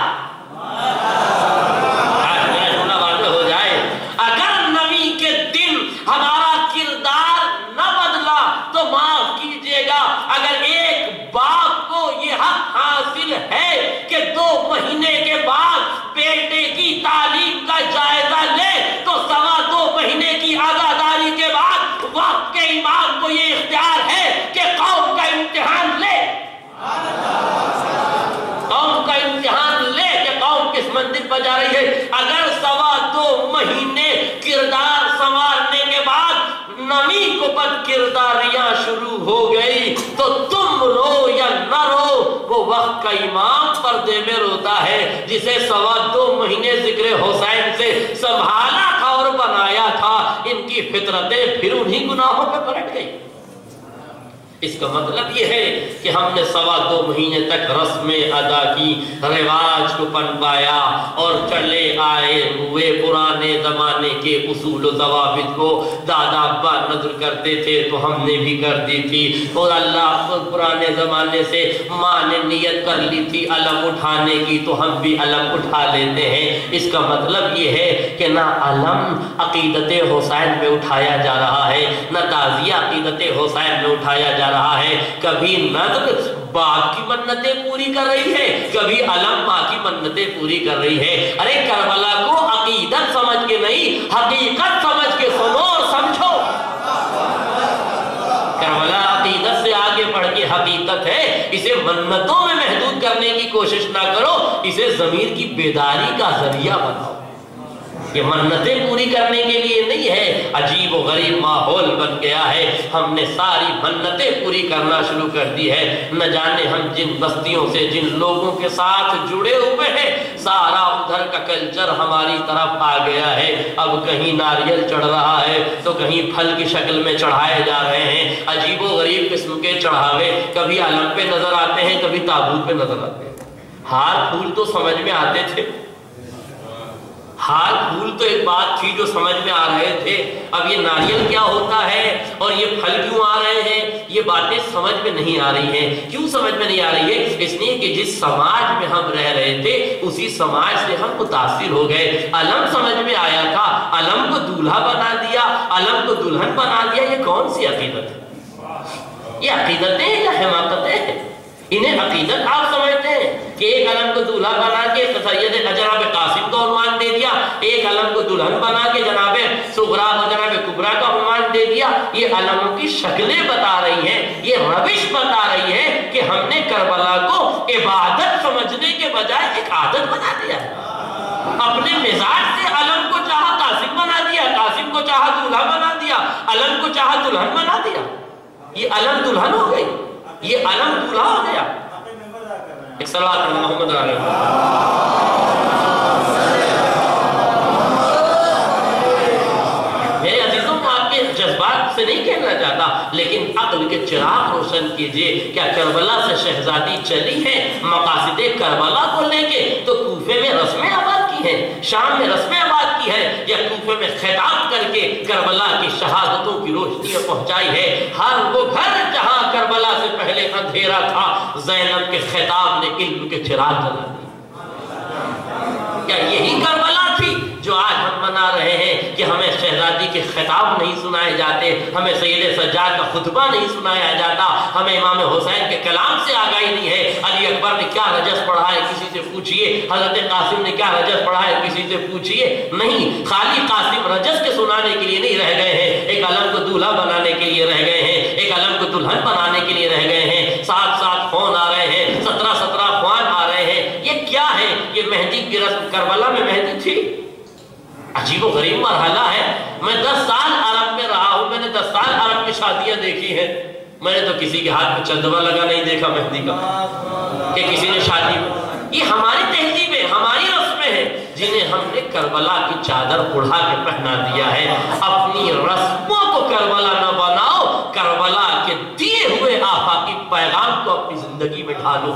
ہے کہ دو مہینے کے بعد بیٹے کی تعلیم کا جائزہ لے تو سوا دو مہینے کی آزاداری کے بعد وقت کے امام کو یہ اختیار ہے کہ قوم کا امتحان لے. قوم کا امتحان لے کہ قوم کس منزل پر جا رہی ہے. اگر سوا دو مہینے کردار سنوارنے کے بعد نمی کو بد کرداریاں شروع ہو گئی تو تم رو یا نہ رو, وہ وقت کا امام پردے میں روتا ہے جسے سوا دو مہینے ذکر حسین سے سنبھالا تھا اور بنایا تھا. ان کی فطرتیں پھر انہی گناہوں پہ پلٹ گئی. اس کا مطلب یہ ہے کہ ہم نے سوا دو مہینے تک رسمیں ادا کی, رواج کو پنپایا اور چلے آئے ہوئے پرانے زمانے کے اصول و ضوابط کو. دادا ابا نظر کرتے تھے تو ہم نے بھی کر دی تھی, اور اللہ پرانے زمانے سے ماں نے نیت کر لی تھی علم اٹھانے کی تو ہم بھی علم اٹھا لیتے ہیں. اس کا مطلب یہ ہے کہ نہ علم عقیدت حسین میں اٹھایا جا رہا ہے, نہ تعزیہ عقیدت حسین میں اٹھایا جا رہا ہے. کبھی نظر باپ کی منتیں پوری کر رہی ہے, کبھی علم ماں کی منتیں پوری کر رہی ہے. ارے کربلا کو عقیدت سمجھ کے نہیں, حقیقت سمجھ کے سنو اور سمجھو. کربلا عقیدت سے آگے بڑھ کے حقیقت ہے. اسے منتوں میں محدود کرنے کی کوشش نہ کرو, اسے ضمیر کی بیداری کا ذریعہ بناؤ. یہ منتیں پوری کرنے کے لیے نہیں ہے. عجیب و غریب ماحول بن گیا ہے, ہم نے ساری منتیں پوری کرنا شروع کر دی ہے. نہ جانے ہم جن بستیوں سے جن لوگوں کے ساتھ جڑے ہوئے ہیں سارا ادھر کا کلچر ہماری طرف آ گیا ہے. اب کہیں ناریل چڑھ رہا ہے تو کہیں پھل کی شکل میں چڑھائے جا رہے ہیں. عجیب و غریب قسم کے چڑھاوے کبھی علم پہ نظر آتے ہیں, کبھی تابوت پہ نظر آتے ہیں. ہار پھول تو سمجھ میں آتے تھے, ہار پھول تو ایک بات تھی جو سمجھ میں آ رہے تھے. اب یہ ناریل کیا ہوتا ہے اور یہ پھل کیوں آ رہے ہیں, یہ باتیں سمجھ میں نہیں آ رہی ہیں. کیوں سمجھ میں نہیں آ رہی ہے؟ اس لیے کہ جس سماج میں ہم رہ رہے تھے اسی سماج سے ہم متاثر ہو گئے. علم سمجھ میں آیا تھا, علم کو دولہا بنا دیا, علم کو دلہن بنا دیا. یہ کون سی عقیدت ہے؟ یہ عقیدتیں ہیں یا حماقتیں ہیں؟ انہیں عقیدت آپ سمجھتے ہیں کہ ایک علم کو دولہا بنا کے سید جناب قاسم کو عنوان دے دیا, ایک علم کو دلہن بنا کے جناب صغرا اور جناب کبرا کا عنوان دے دیا. یہ علموں کی شکلیں بتا رہی ہیں, یہ روش بتا رہی ہے کہ ہم نے کربلا کو عبادت سمجھنے کے بجائے ایک عادت بنا دیا. اپنے مزاج سے علم کو چاہا قاسم بنا دیا, قاسم کو چاہا دولہا بنا دیا, علم کو چاہا دلہن بنا دیا. یہ علم دلہن ہو گئی, یہ علم دولہا ہو گیا. ایک صلوات پڑھنا محمد علیہ میرے عزیزوں, میں آپ کے جذبات سے نہیں کہنا چاہتا لیکن عقل کے چراغ روشن کیجئے. کیا کربلا سے شہزادی چلی ہے مقاصد کربلا کو لے کے تو کوفے میں رسمیں آباد کی ہیں, شام میں رسمیں آباد کی ہے, یا کوفے میں خطاب کر کے کربلا کی شہادتوں کی روشنیاں پہنچائی ہے. ہر وہ گھر جہاں کربلا سے پہلے اندھیرا تھا زینب کے خطاب نے علم کے چراغ جلا دی. کیا یہی کربلا تھی جو آج ہم منا رہے ہیں کہ ہمیں شہزادی کے خطاب نہیں سنائے جاتے, ہمیں سید سجاد کا خطبہ نہیں سنایا جاتا, ہمیں امام حسین کے کلام سے آگاہی نہیں ہے. علی اکبر نے کیا رجس پڑھا ہے کسی سے پوچھئے, حضرت قاسم نے کیا رجس پڑھا ہے کسی سے پوچھئے. نہیں, خالی قاسم رجس کے سنانے کے لیے نہیں رہ گئے ہیں, ایک علم کو دولہا بنانے کے لیے رہ گئے ہیں, ایک علم کو دلہن بنانے کے لیے رہ گئے ہیں. ساتھ ساتھ فون آ رہے ہیں, سترہ سترہ خوان آ رہے ہیں. یہ کیا ہے؟ یہ مہندی کی رسم. کربلا میں مہندی تھی. عجیب و غریب مرحلہ ہے. میں دس سال عرب میں رہا ہوں, میں نے دس سال عرب کی شادیاں دیکھی ہیں, میں نے تو کسی کے ہاتھ میں چندوا لگا نہیں دیکھا مہندی کا کہ کسی نے شادی. یہ ہماری تہذیبیں, ہماری رسمیں ہیں جنہیں ہم نے کربلا کی چادر اڑا کے پہنا دیا ہے. اپنی رسموں کو کربلا نہ بناؤ, کربلا کے دیے ہوئے آفاق ڈھالو۔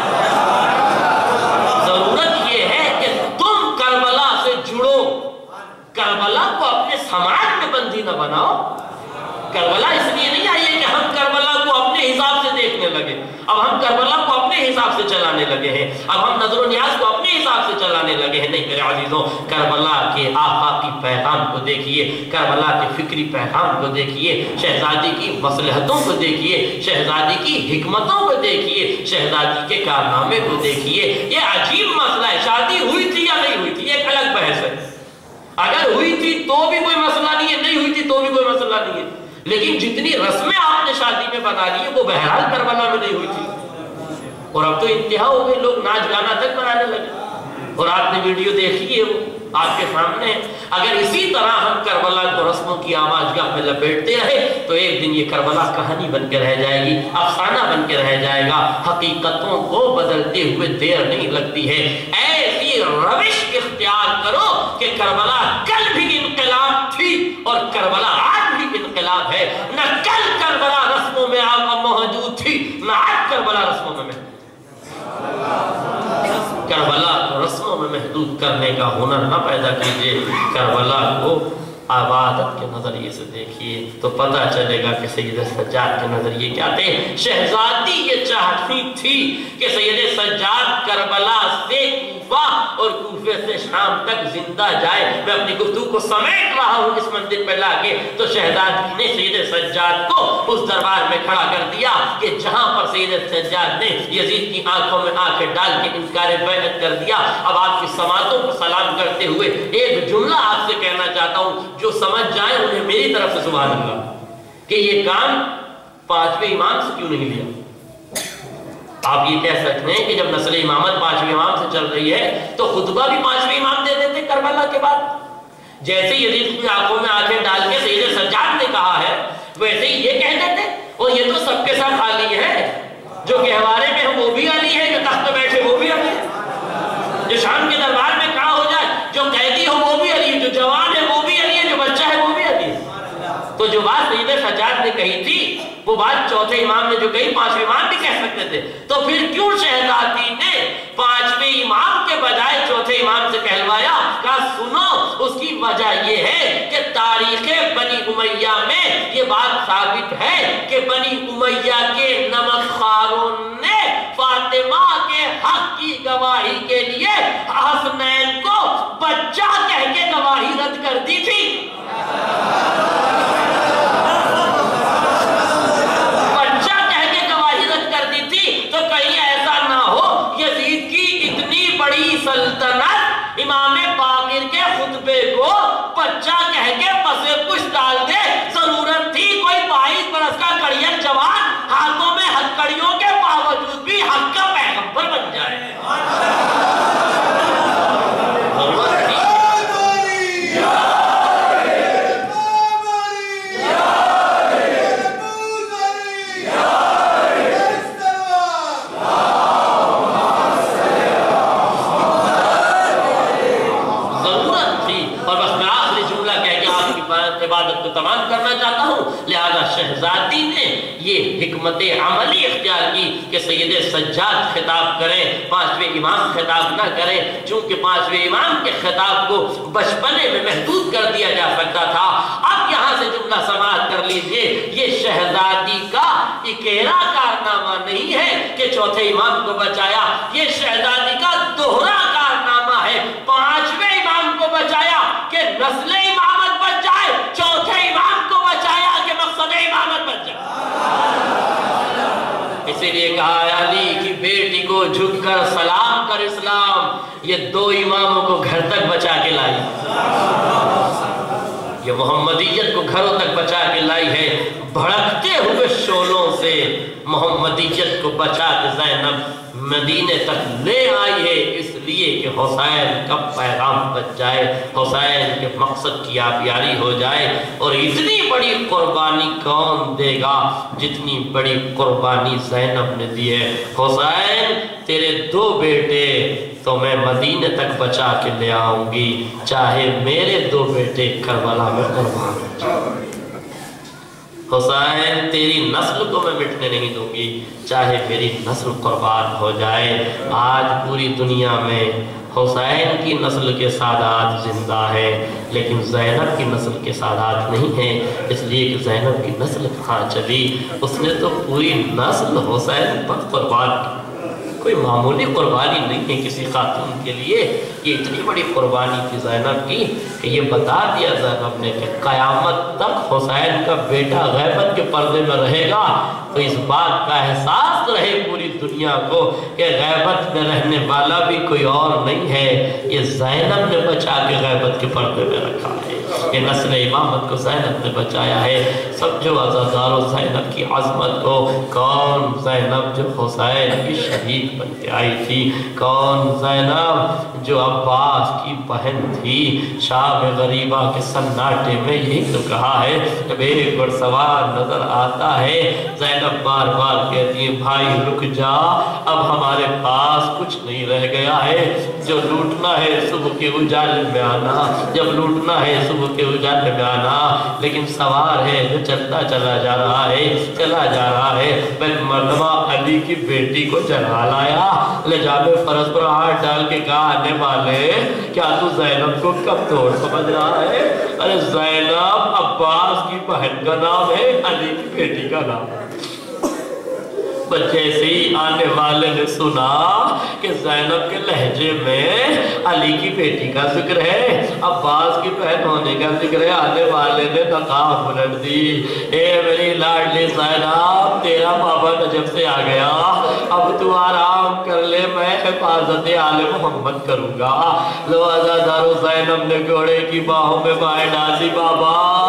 ضرورت یہ ہے کہ تم کربلا سے جڑو، کربلا کو اپنے سماج میں بندی نہ بناؤ۔ کربلا اس لیے نہیں آئی ہے کہ ہم کربلا کو اپنے حساب سے دیکھنے لگے، اب ہم کربلا کو اپنے حساب سے چلانے لگے ہیں، اب ہم نظر و نیاز کو اپنے حساب سے چلانے لگے ہیں۔ نہیں میرے عزیزوں، کربلا کے آفاقی پیغام کو دیکھیے، کربلا کے فکری پیغام کو دیکھیے، شہزادی کی مصلحتوں کو دیکھیے، شہزادی کی حکمتوں کو دیکھیے، شہزادی کے کارنامے کو دیکھیے۔ یہ عجیب مسئلہ ہے، شادی ہوئی تھی یا نہیں ہوئی تھی یہ ایک الگ بحث ہے، اگر ہوئی تھی تو بھی کوئی مسئلہ نہیں ہے، نہیں ہوئی تھی تو بھی کوئی مسئلہ نہیں ہے، لیکن جتنی رسمیں آپ نے شادی میں بنا لی وہ بہرحال کربلا میں نہیں ہوئی تھی۔ اور اب تو انتہا ہو گئی، لوگ ناچ گانا تک بنانے لگے، اور آپ نے ویڈیو دیکھی ہے وہ آپ کے سامنے ہے۔ اگر اسی طرح ہم کربلا کو رسموں کی آماجگاہ میں لپیٹتے رہے تو ایک دن یہ کربلا کہانی بن کے رہ جائے گی، افسانہ بن کے رہ جائے گا۔ حقیقتوں کو بدلتے ہوئے دیر نہیں لگتی ہے، ایسی روش اختیار کرو کہ کربلا کل بھی انقلاب تھی اور کربلا آج بھی انقلاب ہے۔ نہ کل کربلا رسموں میں موجود تھی، نہ آج کربلا رسموں میں موجود۔ کربلا کو رسموں میں محدود کرنے کا ہنر نہ پیدا کیجئے، کربلا کو عبادت کے نظریے سے دیکھیے تو پتہ چلے گا کہ سید سجاد کے نظریے کیا تھے۔ شہزادی یہ چاہتی تھی کہ سید سجاد کربلا سے کوفہ اور کوفے سے شام تک زندہ جائے۔ میں اپنی گفتگو کو سمیٹ رہا ہوں اس منزل پہ لا کے، تو شہزادی نے سید سجاد کو اس دربار میں کھڑا کر دیا کہ جہاں پر سید سجاد نے یزید کی آنکھوں میں آنکھیں ڈال کے انکار بیعت کر دیا۔ اب آپ کی سماعتوں کو سلام کرتے ہوئے ایک جملہ آپ سے کہنا چاہتا ہوں، جو سمجھ جائیں انہیں میری طرف سے سبحان اللہ، کہ یہ کام پانچویں امام سے کیوں نہیں لیا؟ آپ یہ کہہ سکتے ہیں کہ جب نسل امامت پانچویں امام سے چل رہی ہے تو خطبہ بھی پانچویں امام دے دیتے کربلا کے بعد۔ جیسے یزید کی آنکھوں میں آنکھیں ڈال کے سید سجاد نے کہا ہے ویسے ہی یہ کہہ دیتے، اور یہ تو سب کے ساتھ علی ہے، جو گہوارے میں ہم وہ بھی علی ہے، جو تخت پہ بیٹھے وہ بھی علی ہے، جو شام کے دربار میں کھڑا ہو جائے، جو قیدی ہو وہ بھی علی ہے، جو جوان ہے وہ بھی علی ہے، جو بچہ ہے وہ بھی علی ہے۔ تو جو بات سید سجاد نے کہی تھی وہ بات چوتھے امام نے جو کہی پانچویں امام بھی کہہ سکتے تھے، تو پھر کیوں شہزادی نے پانچویں امام کے بجائے چوتھے امام سے کہلوایا؟ کہا سنو، اس کی وجہ یہ ہے کہ تاریخ بنی امیہ میں یہ بات ثابت ہے کہ بنی امیہ کے نمک خاروں نے فاطمہ کے حق کی گواہی کے لیے حسنین کو بچہ کہہ کے گواہی رد کر دی تھی۔ بچہ کہہ کے گواہی رد کر دی تھی، تو کہیں ایسا نہ ہو یزید کی اتنی بڑی سلطنت امام باقر کے خطبے کو بچہ کہہ کے پسے پش ڈال دے۔ ضرورت تھی کوئی بائیس برس کا کڑیل جوان ہاتھوں میں ہتھکڑیوں کے باوجود بھی حق کا پیغمبر بن جائے۔ ضرورت تھی عبادت کو تمام کرنا چاہتا ہوں۔ لہذا شہزادی نے یہ حکمت عملی اختیار کی کہ سید سجاد خطاب کریں، پانچویں امام خطاب نہ کریں، چونکہ پانچویں امام کے خطاب کو بچپنے میں محدود کر دیا جا سکتا تھا۔ اب یہاں سے جملہ سماعت کر لیجئے، یہ شہزادی کا اکیلا کارنامہ نہیں ہے کہ چوتھے امام کو بچایا، یہ شہزادی کا دوہرا کارنامہ ہے۔ پانچویں امام کو بچایا کہ نسل امامت بچ جائے، چوتھے امام کو بچایا کہ مقصد امامت بچ جائے۔ اسی لیے کہا علی کی بیٹی کو جھک کر سلام کر اسلام، یہ دو اماموں کو گھر تک بچا کے لائی، یہ محمدیت کو گھروں تک بچا کے لائی ہے۔ بھڑکتے ہوئے شعلوں سے محمدیت کو بچا کے زینب مدینے تک لے آئی ہے، اس لیے کہ حسین کا پیغام بچ جائے، حسین کے مقصد کی آبیاری ہو جائے۔ اور اتنی بڑی قربانی کون دے گا جتنی بڑی قربانی زینب نے دی ہے؟ حسین تیرے دو بیٹے تو میں مدینے تک بچا کے لے آؤں گی، چاہے میرے دو بیٹے کربلا میں قربان ہو جائیں۔ حسین تیری نسل کو میں مٹنے نہیں دوں گی، چاہے میری نسل قربان ہو جائے۔ آج پوری دنیا میں حسین کی نسل کے سادات زندہ ہے، لیکن زینب کی نسل کے سادات نہیں ہیں، اس لیے کہ زینب کی نسل کہاں چلی؟ اس نے تو پوری نسل حسین پر قربان کی۔ کوئی معمولی قربانی نہیں ہے کسی خاتون کے لیے، یہ اتنی بڑی قربانی تھی زینب کی کہ یہ بتا دیا زینب نے کہ قیامت تک حسین کا بیٹا غیبت کے پردے میں رہے گا، تو اس بات کا احساس رہے پوری دنیا کو کہ غیبت میں رہنے والا بھی کوئی اور نہیں ہے، یہ زینب نے بچا کے غیبت کے پردے میں رکھا ہے، یہ نسل امامت کو زینب نے بچایا ہے۔ سمجھو عزادارو زینب کی عظمت کو، کون زینب جو حسین کی شہید بن کے آئی تھی، کون زینب جو عباس کی بہن تھی۔ شام غریبہ کے سناٹے میں یہی تو کہا ہے، جب ایک گھڑ سوار نظر آتا ہے زینب بار بار کہتی ہے بھائی رک جا، اب ہمارے پاس کچھ نہیں رہ گیا ہے، جو لوٹنا ہے صبح کے اجالے میں آنا، جب لوٹنا ہے صبح کے اجالے میں آنا، لیکن سوار ہے جو چلتا چلا جا رہا ہے چلا جا رہا ہے۔ میں مرتبہ علی کی بیٹی کو جلا لایا، لے جا میں فرض پر ہاتھ ڈال کے کہا آنے والے کیا تو زینب کو کب توڑ سمجھ رہا ہے؟ ارے زینب عباس کی بہن کا نام ہے، علی کی بیٹی کا نام ہے۔ جیسے ہی آنے والے نے سنا کہ زینب کے لہجے میں علی کی بیٹی کا ذکر ہے، عباس کی بہن ہونے کا ذکر ہے، آنے والے نے نقاب پلٹ دی۔ اے میری لاڈلی زینب، تیرا بابا نجف سے آ گیا، اب تو آرام کر لے، میں حفاظت آل محمد کروں گا۔ لو عزادارو زینب نے گھوڑے کی باہوں میں بائیں ڈال دی، بابا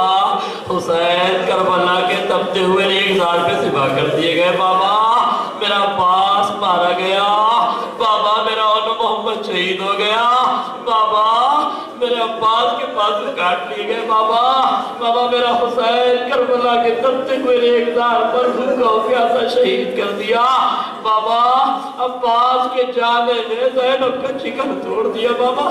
حسین کربلا کے تپتے ہوئے ایک زار پہ ذبح کر دیے گئے، بابا میرا عباس مارا گیا، بابا میرا اول محمد شہید ہو گیا، بابا میرے عباس کے پاس کاٹ لیے گئے، بابا بابا میرا حسین کربلا کے تپتے ہوئے ایک زار پر بھوکا ہو گیا تھا، شہید کر دیا، بابا عباس کے جانے نے زینب کا چکن توڑ دیا، بابا۔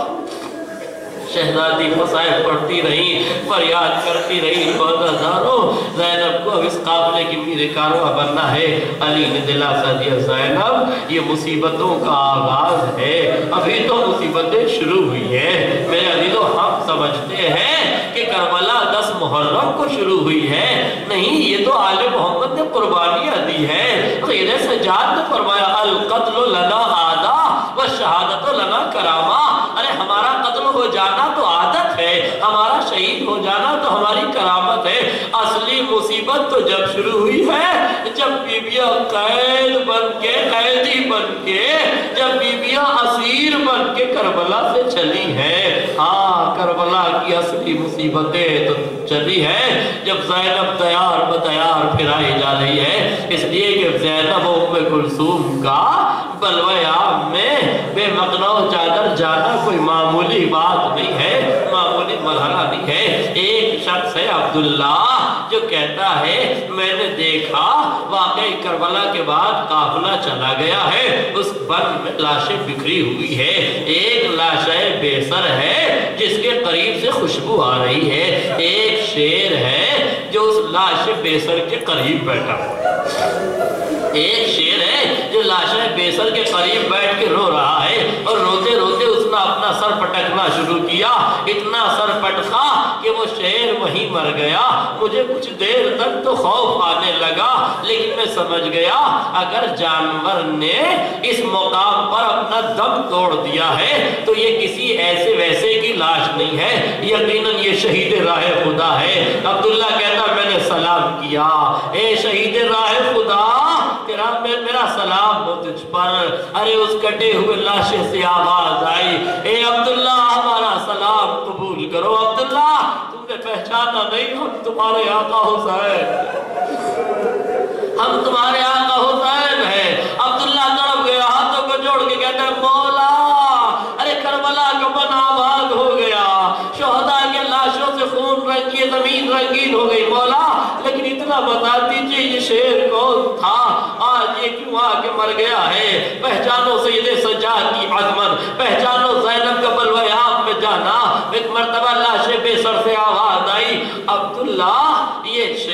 شہزادی مسائل پڑھتی رہی، فریاد کرتی رہی، بہت ہزاروں زینب کو اب اس قافلے کی میرے کارواں بننا ہے۔ علی نے دلاسا دیا زینب یہ مصیبتوں کا آغاز ہے، ابھی تو مصیبتیں شروع ہوئی ہیں۔ میرے عزیزو ہم سمجھتے ہیں کہ کربلا دس محرم کو شروع ہوئی ہے، نہیں یہ تو آل محمد نے قربانیاں دی ہے۔ غیر سجاد نے فرمایا القتل لنا عادہ والشہادت لنا کرامہ، ارے ہمارا قتل ہو جانا تو عادت ہے، ہمارا شہید ہو جانا تو ہماری کرامت ہے۔ اصلی مصیبت تو جب شروع ہوئی ہے جب بیبیاں قید بن کے قیدی بن کے جب بیبیاں اسیر بن کے کربلا سے چلی ہیں۔ ہاں کربلا کی اصلی مصیبتیں تو چلی ہے جب زینب تیار بتیار پھرائی جا رہی ہے، اس لیے کہ زینب ام کلثوم کا بلوے عام میں بے مقنع چادر جانا کوئی معمولی بات نہیں ہے، معمولی مرحلہ نہیں ہے۔ ایک شخص ہے عبداللہ جو کہتا ہے میں نے دیکھا واقعی کربلا کے بعد قافلہ چلا گیا ہے، اس بن میں لاشیں بکھری ہوئی ہے، ایک لاشیں بیسر ہے جس کے قریب سے خوشبو آ رہی ہے، ایک شیر ہے جو اس لاش بیسر کے قریب بیٹھا ایک شیر ہے جو لاشیں بیسر کے قریب بیٹھ کے رو رہا ہے، اور روتے روتے اس نے اپنا سر پٹکنا شروع کیا، اتنا سر پٹکا کہ وہ شیر وہیں مر گیا۔ مجھے کچھ دیر تک تو خوف آنے لگا، لیکن میں سمجھ گیا اگر جانور نے اس مقام پر اپنا دم توڑ دیا ہے تو یہ کسی ایسے ویسے کی لاش نہیں ہے، یقیناً یہ شہید راہ خدا ہے۔ عبداللہ کہتا میں نے سلام کیا، اے شہید راہ خدا تیرا میرا سلام ہو تجھ پر۔ ارے اس کٹے ہوئے لاشے سے آواز آئی، اے عبداللہ ہمارا سلام قبول کرو۔ عبداللہ تم نے پہچانا نہیں، ہم تمہارے آقا حسین ہم تمہارے آقا حسین ہیں۔ عبداللہ تڑپ گیا، ہاتھوں کو جوڑ کے کہتا ہے مولا ارے کربلا کا بن آباد ہو گیا، شہداء کے لاشوں سے خون رنگی زمین رنگین ہو گئی مولا، لیکن اتنا بتا دیجئے یہ شیر کون تھا، آج یہ کیوں آگے مر گیا ہے؟ پہچانو سید سجاد کی عظمت، پہچانو زینب کا بلوے عام میں جانا۔ ایک مرتبہ لاش بے سر سے آواز آئی عبداللہ یہ شیر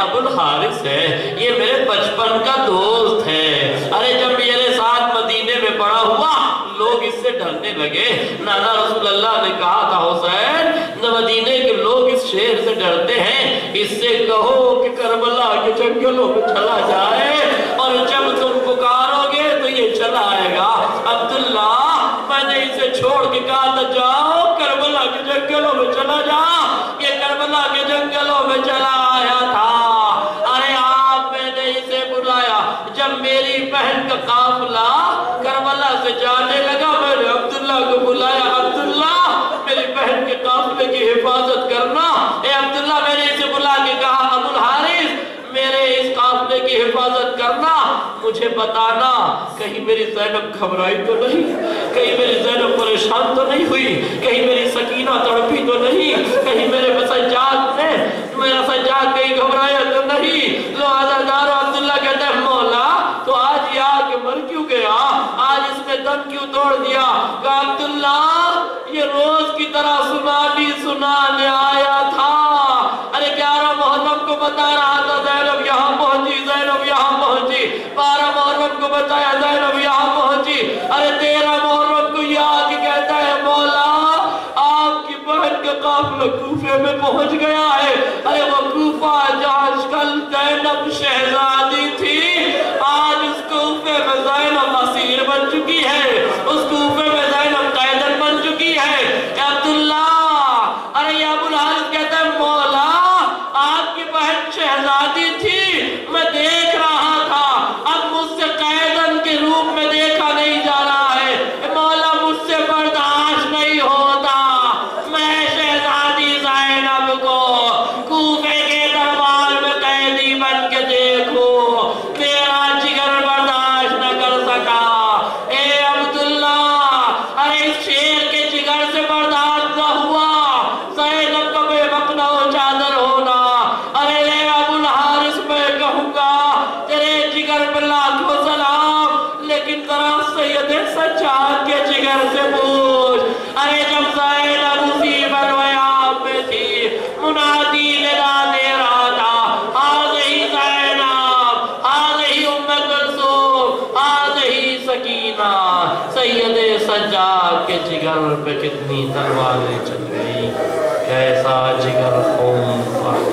ابو الحارث ہے، یہ میرے بچپن کا دوست ہے۔ ارے جب میرے ساتھ مدینے میں پڑا ہوا لوگ اس سے ڈرنے لگے۔ نانا رسول اللہ نے کہا تھا حسین مدینے کے لوگ اس شیر سے ڈرتے ہیں، اس سے کہو کہ کربلا کے جنگلوں میں چلا جائے اور جب تم پکارو گے تو یہ چلا آئے گا۔ عبداللہ میں نے اسے چھوڑ کے کہا تھا جاؤ کربلا کے جنگلوں میں چلا جا، یہ کربلا کے جنگلوں میں چلا آیا تھا۔ ارے آپ میں نے اسے بلایا، جب میری بہن کا قافلہ کربلا سے جانے لگا میں نے عبداللہ کو بلایا، عبداللہ میری بہن کے قافلے کی حفاظت کرنا۔ اے عبداللہ میں نے اسے بلا کے کہا ابو الحارث میرے اس قافلے کی حفاظت کرنا، مجھے بتانا کہیں میری زینب گھبرائی تو نہیں، کہیں میری زینب پریشان تو نہیں ہوئی، کہیں میری سکینہ تڑپی تو نہیں، کہیں میرے سجاد نے میرا سجاد کہیں گھبرایا تو نہیں۔ لو عزادار عبداللہ کہتا ہے مولا تو آج یہ آ کے مر کیوں گیا، آج اس نے دم کیوں توڑ دیا؟ کہا عبداللہ یہ روز کی طرح سنانی سنانے آیا تھا۔ ارے گیارہ محرم کو بتا رہا تھا زینب یہاں پہنچی، زینب یہاں پہنچی، بارہ محرم کو بتایا زینب یہاں پہنچی، ارے تیرہ محرم کو یہ آ کے کہتا ہے مولا آپ کی بہن کا قافلہ کوفے میں پہنچ گیا ہے۔ ارے وہ کوفہ جہاں کل زینب شہزادی تھی آج اس کوفے میں زینب اسیر بن چکی ہے، اس کوفے میں زینب قیدن بن چکی ہے۔ اے عبداللہ ارے یہ ابو الحارث کہتا ہے مولا آپ کی بہن شہزادی تھی میں دیکھ رہا تھا، اب مجھ سے قیدن کے روپ میں دیکھا نہیں جا رہا ہے، مولا مجھ سے برداشت نہیں ہوتا، میں شہزادی زینب کو کوفے کے دربار میں قیدی بن کے دیکھوں، میرا جگر برداشت نہ کر سکا۔ اے عبداللہ ارے اس شیر کے جگر سے برداشت نہ ہوا زینب کا بے مقنع و چادر ہونا۔ ارے اے ابو الحارث میں کہوں گا تیرے جگر پر لاکھوں سلام، لیکن ذرا سید سجاد کے جگر سے پوچھ۔ ارے جب زینب اسی بلویاب میں تھی منادی ندا دے رہا تھا ہاذہی زینب ہاذہی ام کلثوم ہاذہی سکینہ، سید سجاد کے جگر پہ کتنی تلواریں چل گئی، کیسا جگر خون پر۔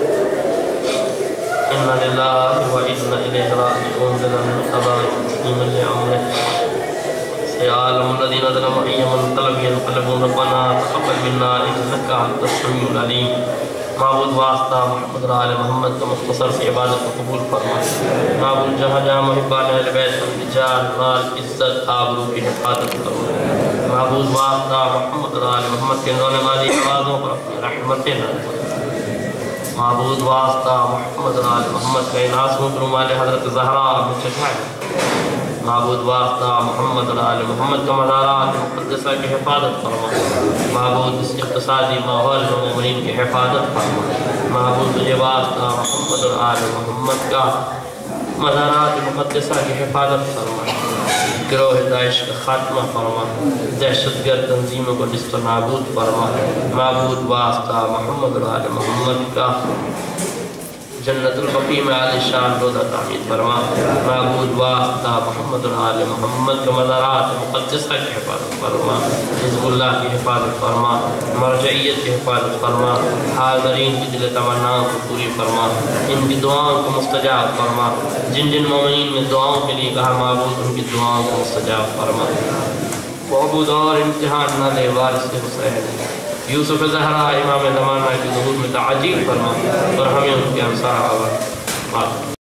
اِنَّ لِلَّهِ وَإِنَّ إِلَيْهِ رَاجِعُونَ لِلَّهِ تَسْلِيمًا لِأَمْرِهِ سَيَعْلَمُ الَّذِينَ ظَلَمُوا أَيَّ مُنقَلَبٍ يَنقَلِبُونَ رَبَّنَا تَقَبَّلْ مِنَّا إِنَّكَ أَنْتَ السَّمِيعُ الْعَلِيمُ۔ معبود واسطہ محمد آل محمد کا مختصر سی عبادت کو قبول فرما۔ معبود جہاں جہاں محبان اہل بیت اپنی جان مال عزت آبرو کی حفاظت فرما۔ معبود واسطہ محمد آل محمد کے رونے والی آوازوں پر اپنی رحمتیں نازل فرما۔ معبود واسطہ محمد آل محمد کا انعاصوں پر مال حضرت زہرا میں چشائے۔ معبود واسطہ محمد آل محمد کا مزارات مقدسہ کی حفاظت فرما۔ معبود اس اقتصادی ماحول میں مومنین کی حفاظت فرما۔ معبود تجھے واسطہ محمد آل محمد کا مزارات مقدسہ کی حفاظت فرما۔ گروہ داعش کا خاتمہ فرما، دہشت گرد تنظیموں کو نصف نابود فرما۔ معبود واسطہ محمد آل محمد کا جنت البقیع میں عالی شان روضہ تعمیر فرما۔ معبود واسطہ محمد آل محمد کا مزارات مقدسہ کی حفاظت فرما، حزب اللہ کی حفاظت فرما، مرجعیت کی حفاظت فرما، حاضرین کی دل تمناؤں کو پوری فرما، ان کی دعاؤں کو مستجاب فرما، جن جن مومنین نے دعاؤں کے لیے کہا معبود ان کی دعاؤں کو مستجاب فرما۔ معبود اور امتحان نہ دے وارث حسین، یوسف زہرا امام زمانہ کی ظہور میں تعجیل فرما اور ہمیں ان کے انصار آور۔